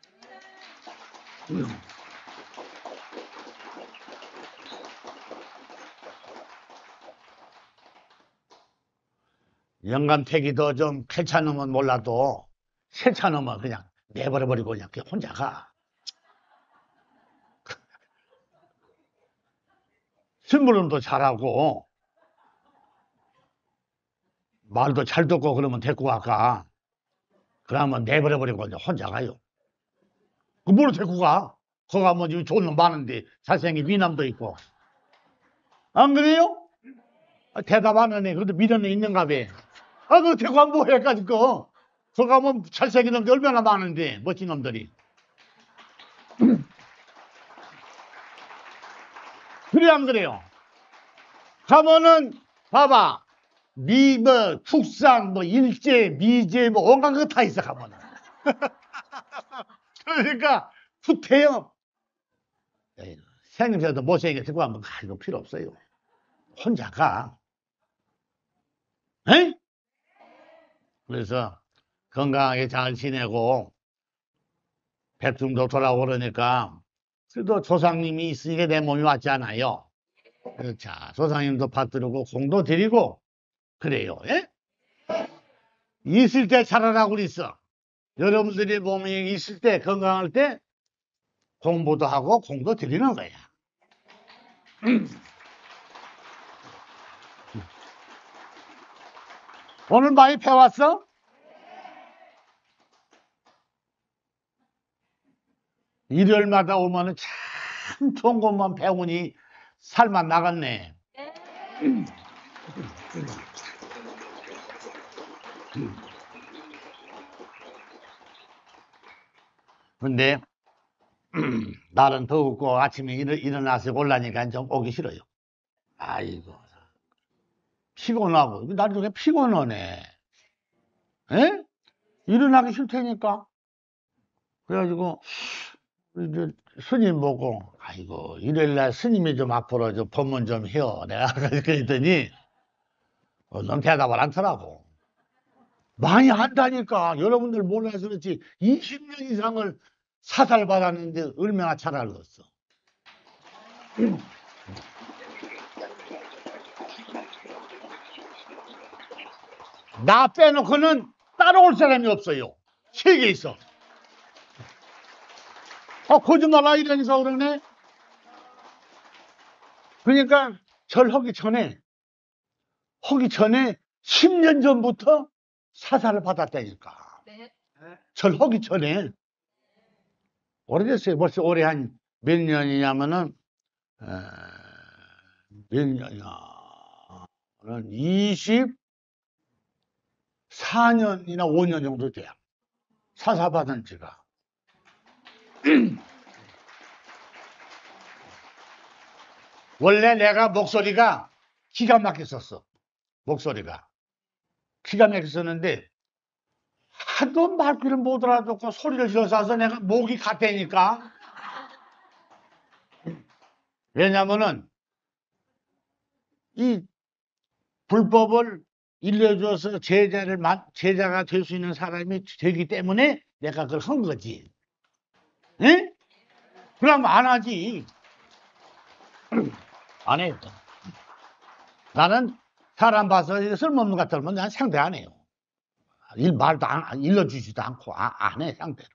영감택이도 좀 괜찮으면 몰라도 괜찮으면 그냥 내버려버리고 그냥 혼자 가. 심부름도 잘하고 말도 잘 듣고 그러면 데리고 갈까. 그러면 내버려버리고 그냥 혼자 가요. 뭐로 데리고 가? 거기 가면 지금 좋은 놈 많은데 잘생긴 미남도 있고. 안 그래요? 대답 안 하네. 그래도 미련은 있는가 봐. 아, 그 대관 뭐해까지 거. 저 가면 잘생긴 놈들 얼마나 많은데, 멋진 놈들이. 그래, 안 그래요? 가면은, 봐봐. 국산, 일제, 미제, 온갖 거 다 있어, 가면은. 그러니까, 후퇴요. 생김새도 못생겨서 가면 가지고 필요 없어요. 혼자 가. 에? 그래서 건강하게 잘 지내고, 백중도 돌아오려니까, 그래도 조상님이 있으니까 내 몸이 왔잖아요. 자, 조상님도 받들고 공도 드리고, 그래요. 예? 있을 때 잘하라고 그랬어. 여러분들이 몸이 있을 때, 건강할 때, 공부도 하고 공도 드리는 거야. 오늘 많이 배웠어? 일요일마다 오면은 참 좋은 것만 배우니 살만 나갔네. 근데 날은 더웠고 아침에 일어나서 올라니까 좀 오기 싫어요. 아이고 피곤하고 나중에 피곤하네. 에? 일어나기 싫다니까. 그래가지고 이제 스님 보고 아이고 일요일날 스님이 좀 앞으로 좀 법문 좀 해요. 내가 그랬더니 넌 대답을 않더라고. 많이 한다니까. 여러분들 몰라서 그렇지 20년 이상을 사살받았는데 얼마나 잘 알겠어. 나 빼놓고는 따라올 사람이 없어요. 세계에 있어. 거짓말 이러니까 그러네. 그러니까 절 하기 전에 10년 전부터 사살을 받았다니까. 네. 절 하기 전에. 오래됐어요. 벌써 올해 한 몇 년이냐면은, 몇 년이야. 24년이나 5년 정도 돼요. 사살받은 지가. 원래 내가 목소리가 기가 막혔었어. 목소리가. 기가 막혔었는데, 하도 말귀를 못 알아듣고 소리를 질러서 내가 목이 갔다니까. 왜냐면은, 이 불법을 일러줘서 제자가 될 수 있는 사람이 되기 때문에 내가 그걸 한 거지. 응? 그럼 안 하지. 안 해요. 나는 사람 봐서 쓸모없는 것 같으면 난 상대 안 해요. 말도 일러주지도 않고 안 해, 상대로.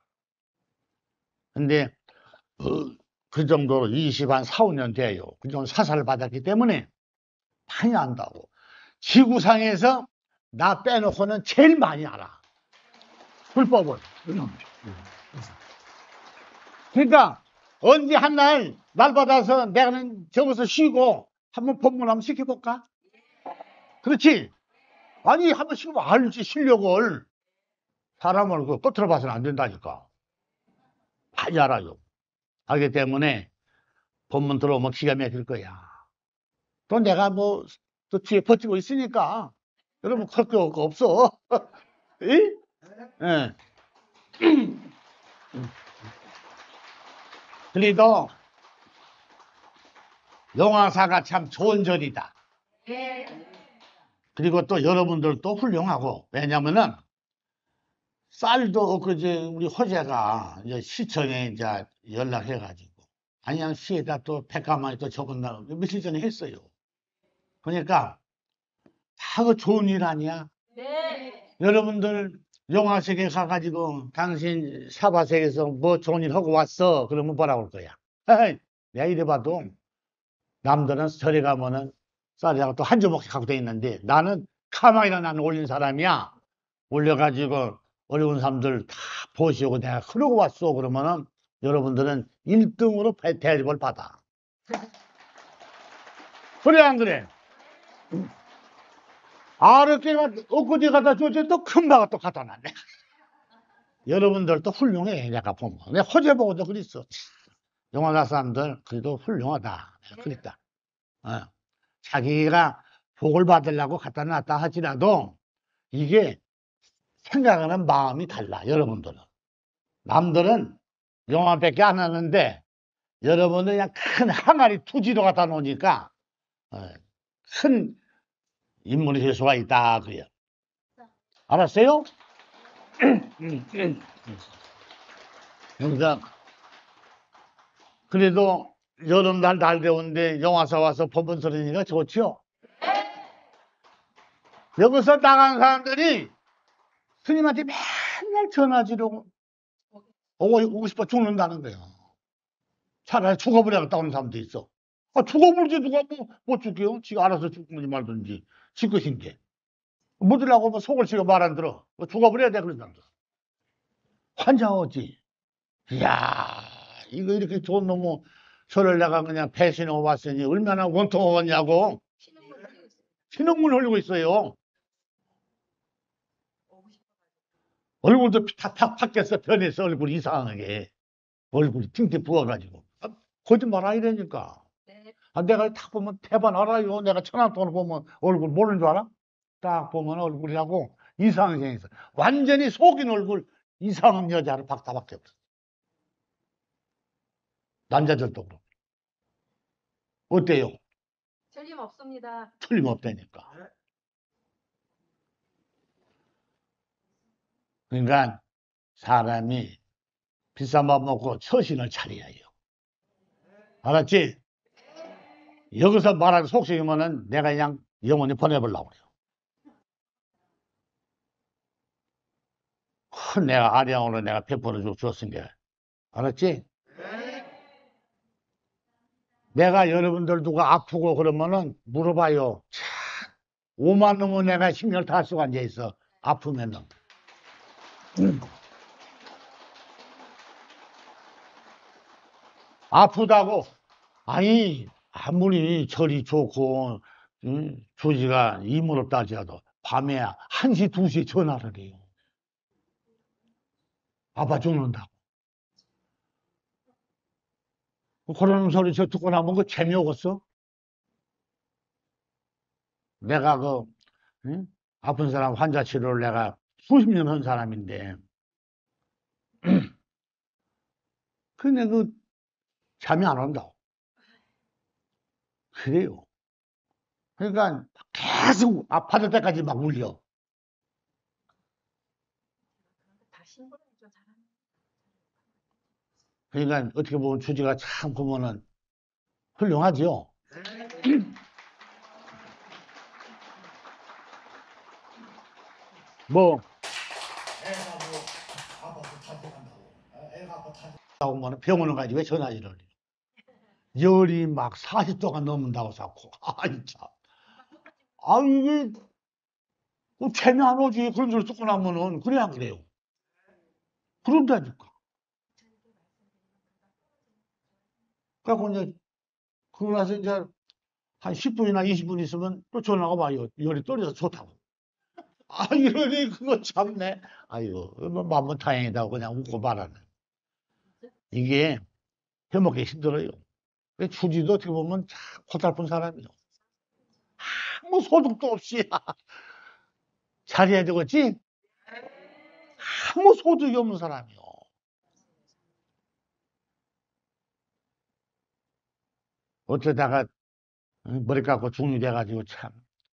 근데 그 정도로 4, 5년 돼요. 그 정도 사살을 받았기 때문에 많이 안다고. 지구상에서 나 빼놓고는 제일 많이 알아. 불법을. 그러니까 언제 한 날 받아서 내가는 저기서 쉬고 한번 법문 한번 시켜볼까? 그렇지? 아니 한번 시켜보면 알지 실력을. 사람을 겉으로 봐서는 안 된다니까. 많이 알아요. 알기 때문에 법문 들어오면 기가 막힐 거야. 또 내가 또 뒤에 버티고 있으니까 여러분 그럴 거 없어. 예? 예. 그래도 용화사가 참 좋은 절이다. 그리고 또 여러분들도 훌륭하고. 왜냐면은 쌀도 우리 호재가 이제 시청에 이제 연락해가지고 안양시에다 또 백가만에 또 적은다고 며칠 전에 했어요. 그러니까 다 그 좋은 일 아니야? 네. 여러분들 용화sek에 가가지고 당신 사바sek에서 뭐 좋은 일 하고 왔어? 그러면 뭐라고 할 거야? 내가 이래봐도 남들은 절에 가면은 쌀이라고 또 한 주먹씩 갖고 돼 있는데 나는 가만히나 나는 올린 사람이야. 올려가지고 어려운 사람들 다 보시고 내가 그러고 왔어. 그러면은 여러분들은 1등으로 대접을 받아. 그래 안 그래? 아랫개가 엊그제 갖다 줬지 또 금방 또 갖다 놨네. 여러분들도 훌륭해. 내가 보면 내가 호재 보고도 그랬어. 영화가 사람들 그래도 훌륭하다. 내가 그랬다. 자기가 복을 받으려고 갖다 놨다 하지라도 이게 생각하는 마음이 달라. 여러분들은 남들은 영화밖에 안 하는데 여러분은 그냥 큰 항아리 투지로 갖다 놓으니까 큰 인물이 될 수가 있다. 그래요. 알았어요? 그러니까 그래도 여름날 날 더운데 영화사 와서 법문 들으니까 좋죠? 여기서 나간 사람들이 스님한테 맨날 전화지로 오고 싶어 죽는다는 거예요. 차라리 죽어버려야겠다 하는 사람도 있어. 죽어버리지 누가 못 죽게요? 지가 알아서 죽든지 말든지 지 것인데. 묻으려고 뭐 속을 지가 말 안 들어. 죽어버려야 돼 그런 사람들. 환장하지. 이야 이거 이렇게 좋은 놈의 저를 내가 그냥 배신하고 왔으니 얼마나 원통하겠냐고. 신흥문 흘리고 있어요. 얼굴도 다 팍팍했어. 변했어. 얼굴이 이상하게. 얼굴이 팅팅 부어가지고. 거짓말 아니라니까. 네. 내가 딱 보면 대반 알아요. 내가 천안동을 보면 얼굴 모르는 줄 알아? 딱 보면 얼굴이라고 이상하게 생겼어. 완전히 속인 얼굴 이상한 여자를 박다박혀 버렸어. 남자들도 그렇고. 어때요? 틀림없습니다. 틀림없다니까. 그러니까 사람이 비싼 밥 먹고 처신을 차려야 해요. 알았지? 여기서 말하는 속식이면은 내가 그냥 영원히 보내보려고 그래요. 큰 내가 아량으로 내가 베풀어 줬으니까. 알았지? 내가 여러분들 누가 아프고 그러면은 물어봐요. 참, 5만 놈은 내가 신경 다 쓰고 앉아있어. 아프면은. 아프다고. 아니, 아무리 절이 좋고, 조지가 이무롭다 할지라도 밤에 1시, 2시에 전화를 해요. 아파 죽는다고. 그러는 소리 저 듣고 나면 그 재미없겠어? 내가 아픈 사람 환자 치료를 내가 수십 년 한 사람인데, 근데 잠이 안 온다고. 그래요. 그러니까 계속 아파질 때까지 막 울려. 그러니까 어떻게 보면 주지가 참 보면은 훌륭하죠. 뭐 애가 아파서 탈퇴한다고. 애가 아파 탈퇴한다고 하면 병원을 가지 왜 전화기를 해. 열이 막 40도가 넘는다고 자꾸. 아이 참. 이게 재미 안 오지. 그런 소리 듣고 나면은 그래 안 그래요? 그런다니까. 그래갖고 이제 그러고 나서 이제 한 10분이나 20분 있으면 또 전화가 와요. 열이 떨어져서 좋다고. 이러니 그거 참네. 아이고 마음은 다행이다 그냥 웃고 말하네. 이게 해먹기 힘들어요. 주지도 어떻게 보면 참 고달픈 사람이요. 아무 소득도 없이 잘해야 되겠지? 아무 소득이 없는 사람이요. 어쩌다가 머리 깎고 중이 돼가지고 참.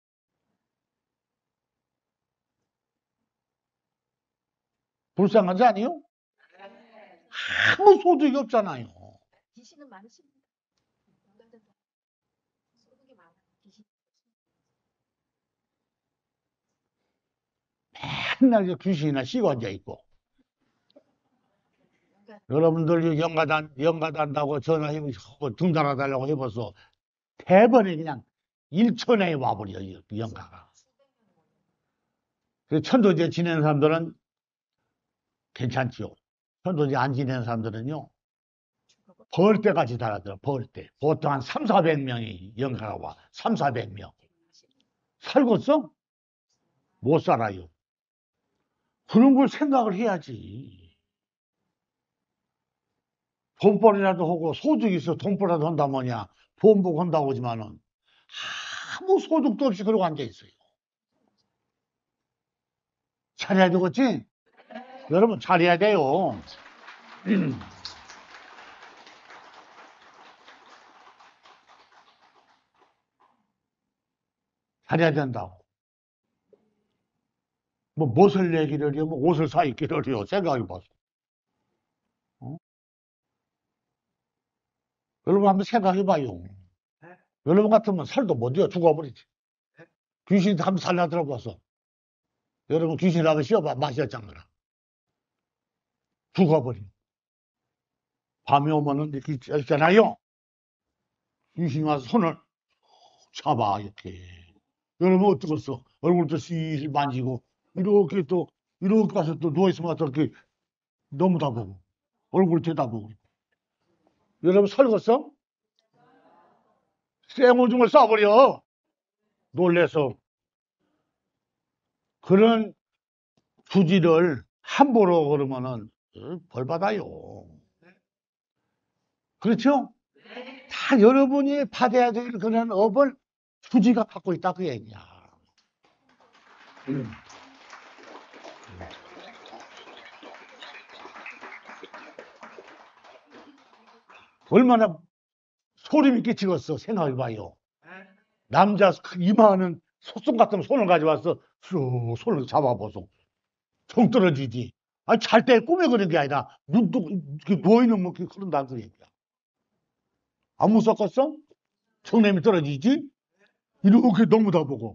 불쌍하지 아니요? 아무 소득이 없잖아요. 귀신은 많으십니다. 소득이 많아요. 귀신. 맨날 귀신이나 씌고 앉아있고. 여러분들 연가단다고 전화해보고 등단해달라고 해봐서 대번에 그냥 1초 내에 와버려, 연가가. 그래서 천도제 지내는 사람들은 괜찮지요. 천도제 안 지내는 사람들은요, 벌떼까지 달아들어, 벌떼. 보통 한 300, 400명이 연가가 와. 300, 400명. 살겠어? 못 살아요. 그런 걸 생각을 해야지. 돈벌이라도 하고 소득이 있어 돈벌이라도 한다면야 보험복 한다고 하지만은 아무 소득도 없이 그러고 앉아있어요. 잘해야 되겠지? 여러분 잘해야 돼요. 잘해야 된다고. 뭐 무엇을 얘기를 해요? 뭐 옷을 사 입기를 해요. 생각해봐서. 어? 여러분 한번 생각해봐요. 여러분 같으면 살도 못 이어 죽어버리지. 귀신이 한번 살려 들어봐서. 여러분 귀신을 한번 씌워봐 마셨잖아. 죽어버려. 밤에 오면은 이렇게 있잖아요. 귀신이 와서 손을 잡아 이렇게. 여러분 어떡했어? 얼굴도 슬슬 만지고 이렇게 또 이렇게 가서 또 누워있으면 또 이렇게 너무 다 보고 얼굴 쳐다보고. 여러분 설렜어? 쌩오줌을 쏴버려. 놀래서. 그런 주지를 함부로 그러면은 벌 받아요. 그렇죠? 다 여러분이 받아야 될 그런 업을 주지가 갖고 있다 그 얘기야. 얼마나 소름이 끼치겠어. 생각해봐요. 남자 이마는 소송 같은 손을 가져와서 쑥 손을 잡아보소. 정 떨어지지. 아니 잘 때 꿈에 그런 게 아니라 눈도 이렇게 누워있는 뭐 그런다는 그 얘기야. 안 무섭겠어? 정냄이 떨어지지? 이렇게 너무 다 보고.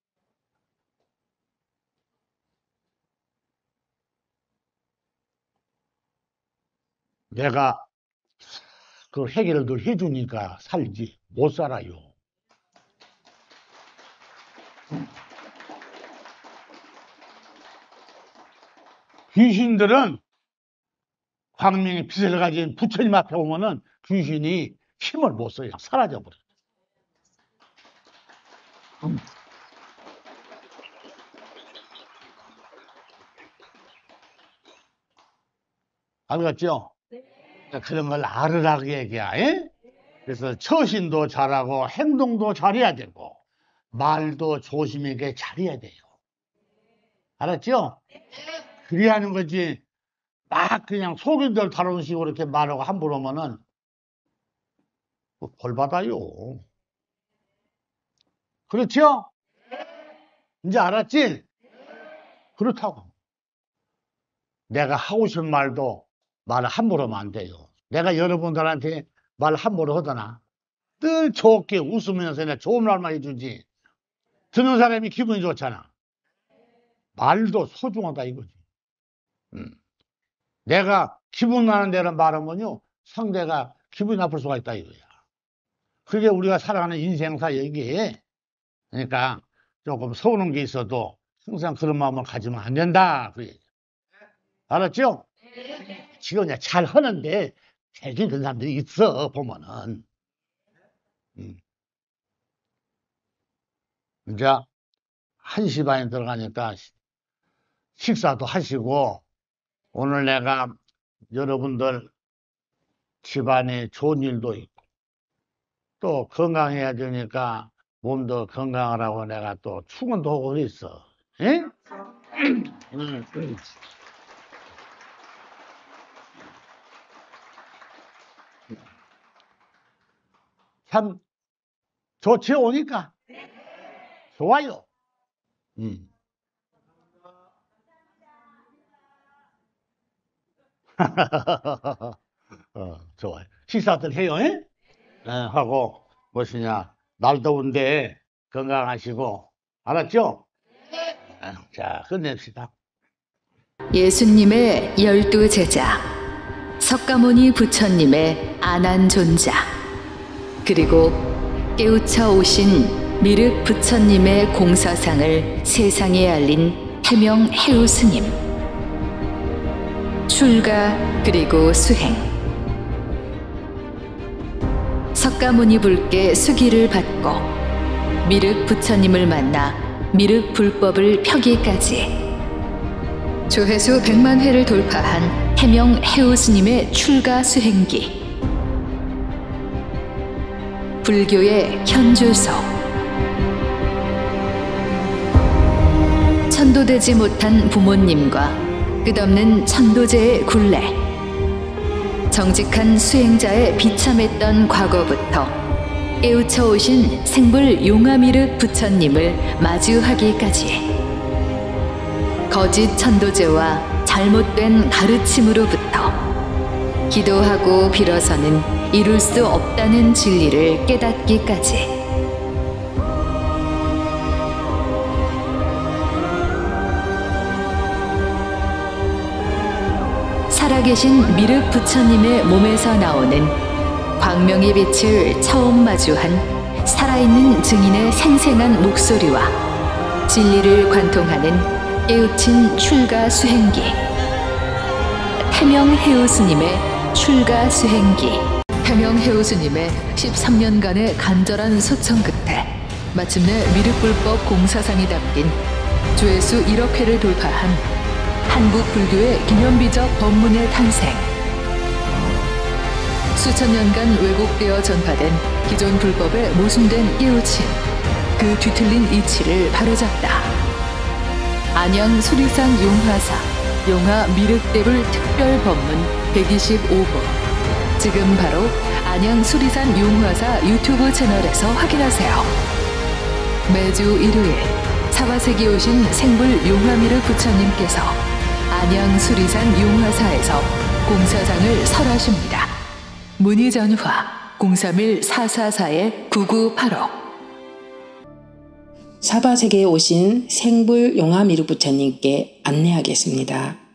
내가 그 해결을 해주니까 살지. 못 살아요. 귀신들은 광명의 빛을 가진 부처님 앞에 오면은 귀신이 힘을 못 써요. 사라져버려. 알겠죠? 그런 걸 알으라고 얘기야. 에? 그래서 처신도 잘하고 행동도 잘해야 되고 말도 조심하게 잘해야 돼요. 알았죠? 그래야 하는 거지. 막 그냥 속인들 다루는 식으로 이렇게 말하고 함부로 하면은 벌 받아요. 그렇죠? 이제 알았지? 그렇다고. 내가 하고 싶은 말도 말을 함부로 하면 안 돼요. 내가 여러분들한테 말 함부로 하더나 늘 좋게 웃으면서 내가 좋은 말만 해주지. 듣는 사람이 기분이 좋잖아. 말도 소중하다 이거지. 내가 기분 나는 대로 말하면요 상대가 기분이 나쁠 수가 있다 이거야. 그게 우리가 살아가는 인생사 얘기에. 그러니까 조금 서우는 게 있어도 항상 그런 마음을 가지면 안 된다 그 얘기. 알았죠? 지금 그냥 잘 하는데 대신 그런 사람들이 있어 보면은. 이제 1시 반에 들어가니까 식사도 하시고 오늘 내가 여러분들 집안에 좋은 일도 있고 또 건강해야 되니까 몸도 건강하라고 내가 또 축원도 하고 있어. 예? 참 좋지 오니까 좋아요. 좋아요. 식사들 해요. 예? 하고 무엇이냐 날 더운데 건강하시고 알았죠? 자 끝냅시다. 예수님의 12제자, 석가모니 부처님의 안한존자, 그리고 깨우쳐 오신 미륵 부처님의 공서상을 세상에 알린 해명 해우 스님. 출가 그리고 수행. 석가모니 불께 수기를 받고 미륵 부처님을 만나 미륵 불법을 펴기까지 조회수 100만 회를 돌파한 해명 해우 스님의 출가 수행기, 불교의 현주소, 천도되지 못한 부모님과 끝없는 천도제의 굴레, 정직한 수행자의 비참했던 과거부터 깨우쳐 오신 생불 용화미륵 부처님을 마주하기까지, 거짓 천도제와 잘못된 가르침으로부터 기도하고 빌어서는 이룰 수 없다는 진리를 깨닫기까지, 살아계신 미륵 부처님의 몸에서 나오는 광명의 빛을 처음 마주한 살아있는 증인의 생생한 목소리와 진리를 관통하는 깨우친 출가 수행기, 태명 해우 스님의 출가 수행기. 태명 해우 스님의 13년간의 간절한 소청 끝에 마침내 미륵불법 공사상이 담긴 조회수 1억 회를 돌파한 한국 불교의 기념비적 법문의 탄생. 수천 년간 왜곡되어 전파된 기존 불법의 모순된 깨우침, 그 뒤틀린 이치를 바로잡다. 안양 수리산 용화사 용화 미륵대불 특별법문 125부, 지금 바로 안양 수리산 용화사 유튜브 채널에서 확인하세요. 매주 일요일 사바세기 오신 생불 용화미륵 부처님께서 안양 수리산 용화사에서 공사장을 설하십니다. 문의 전화 031-444-9985. 사바세계에 오신 생불 용화미륵 부처님께 안내하겠습니다.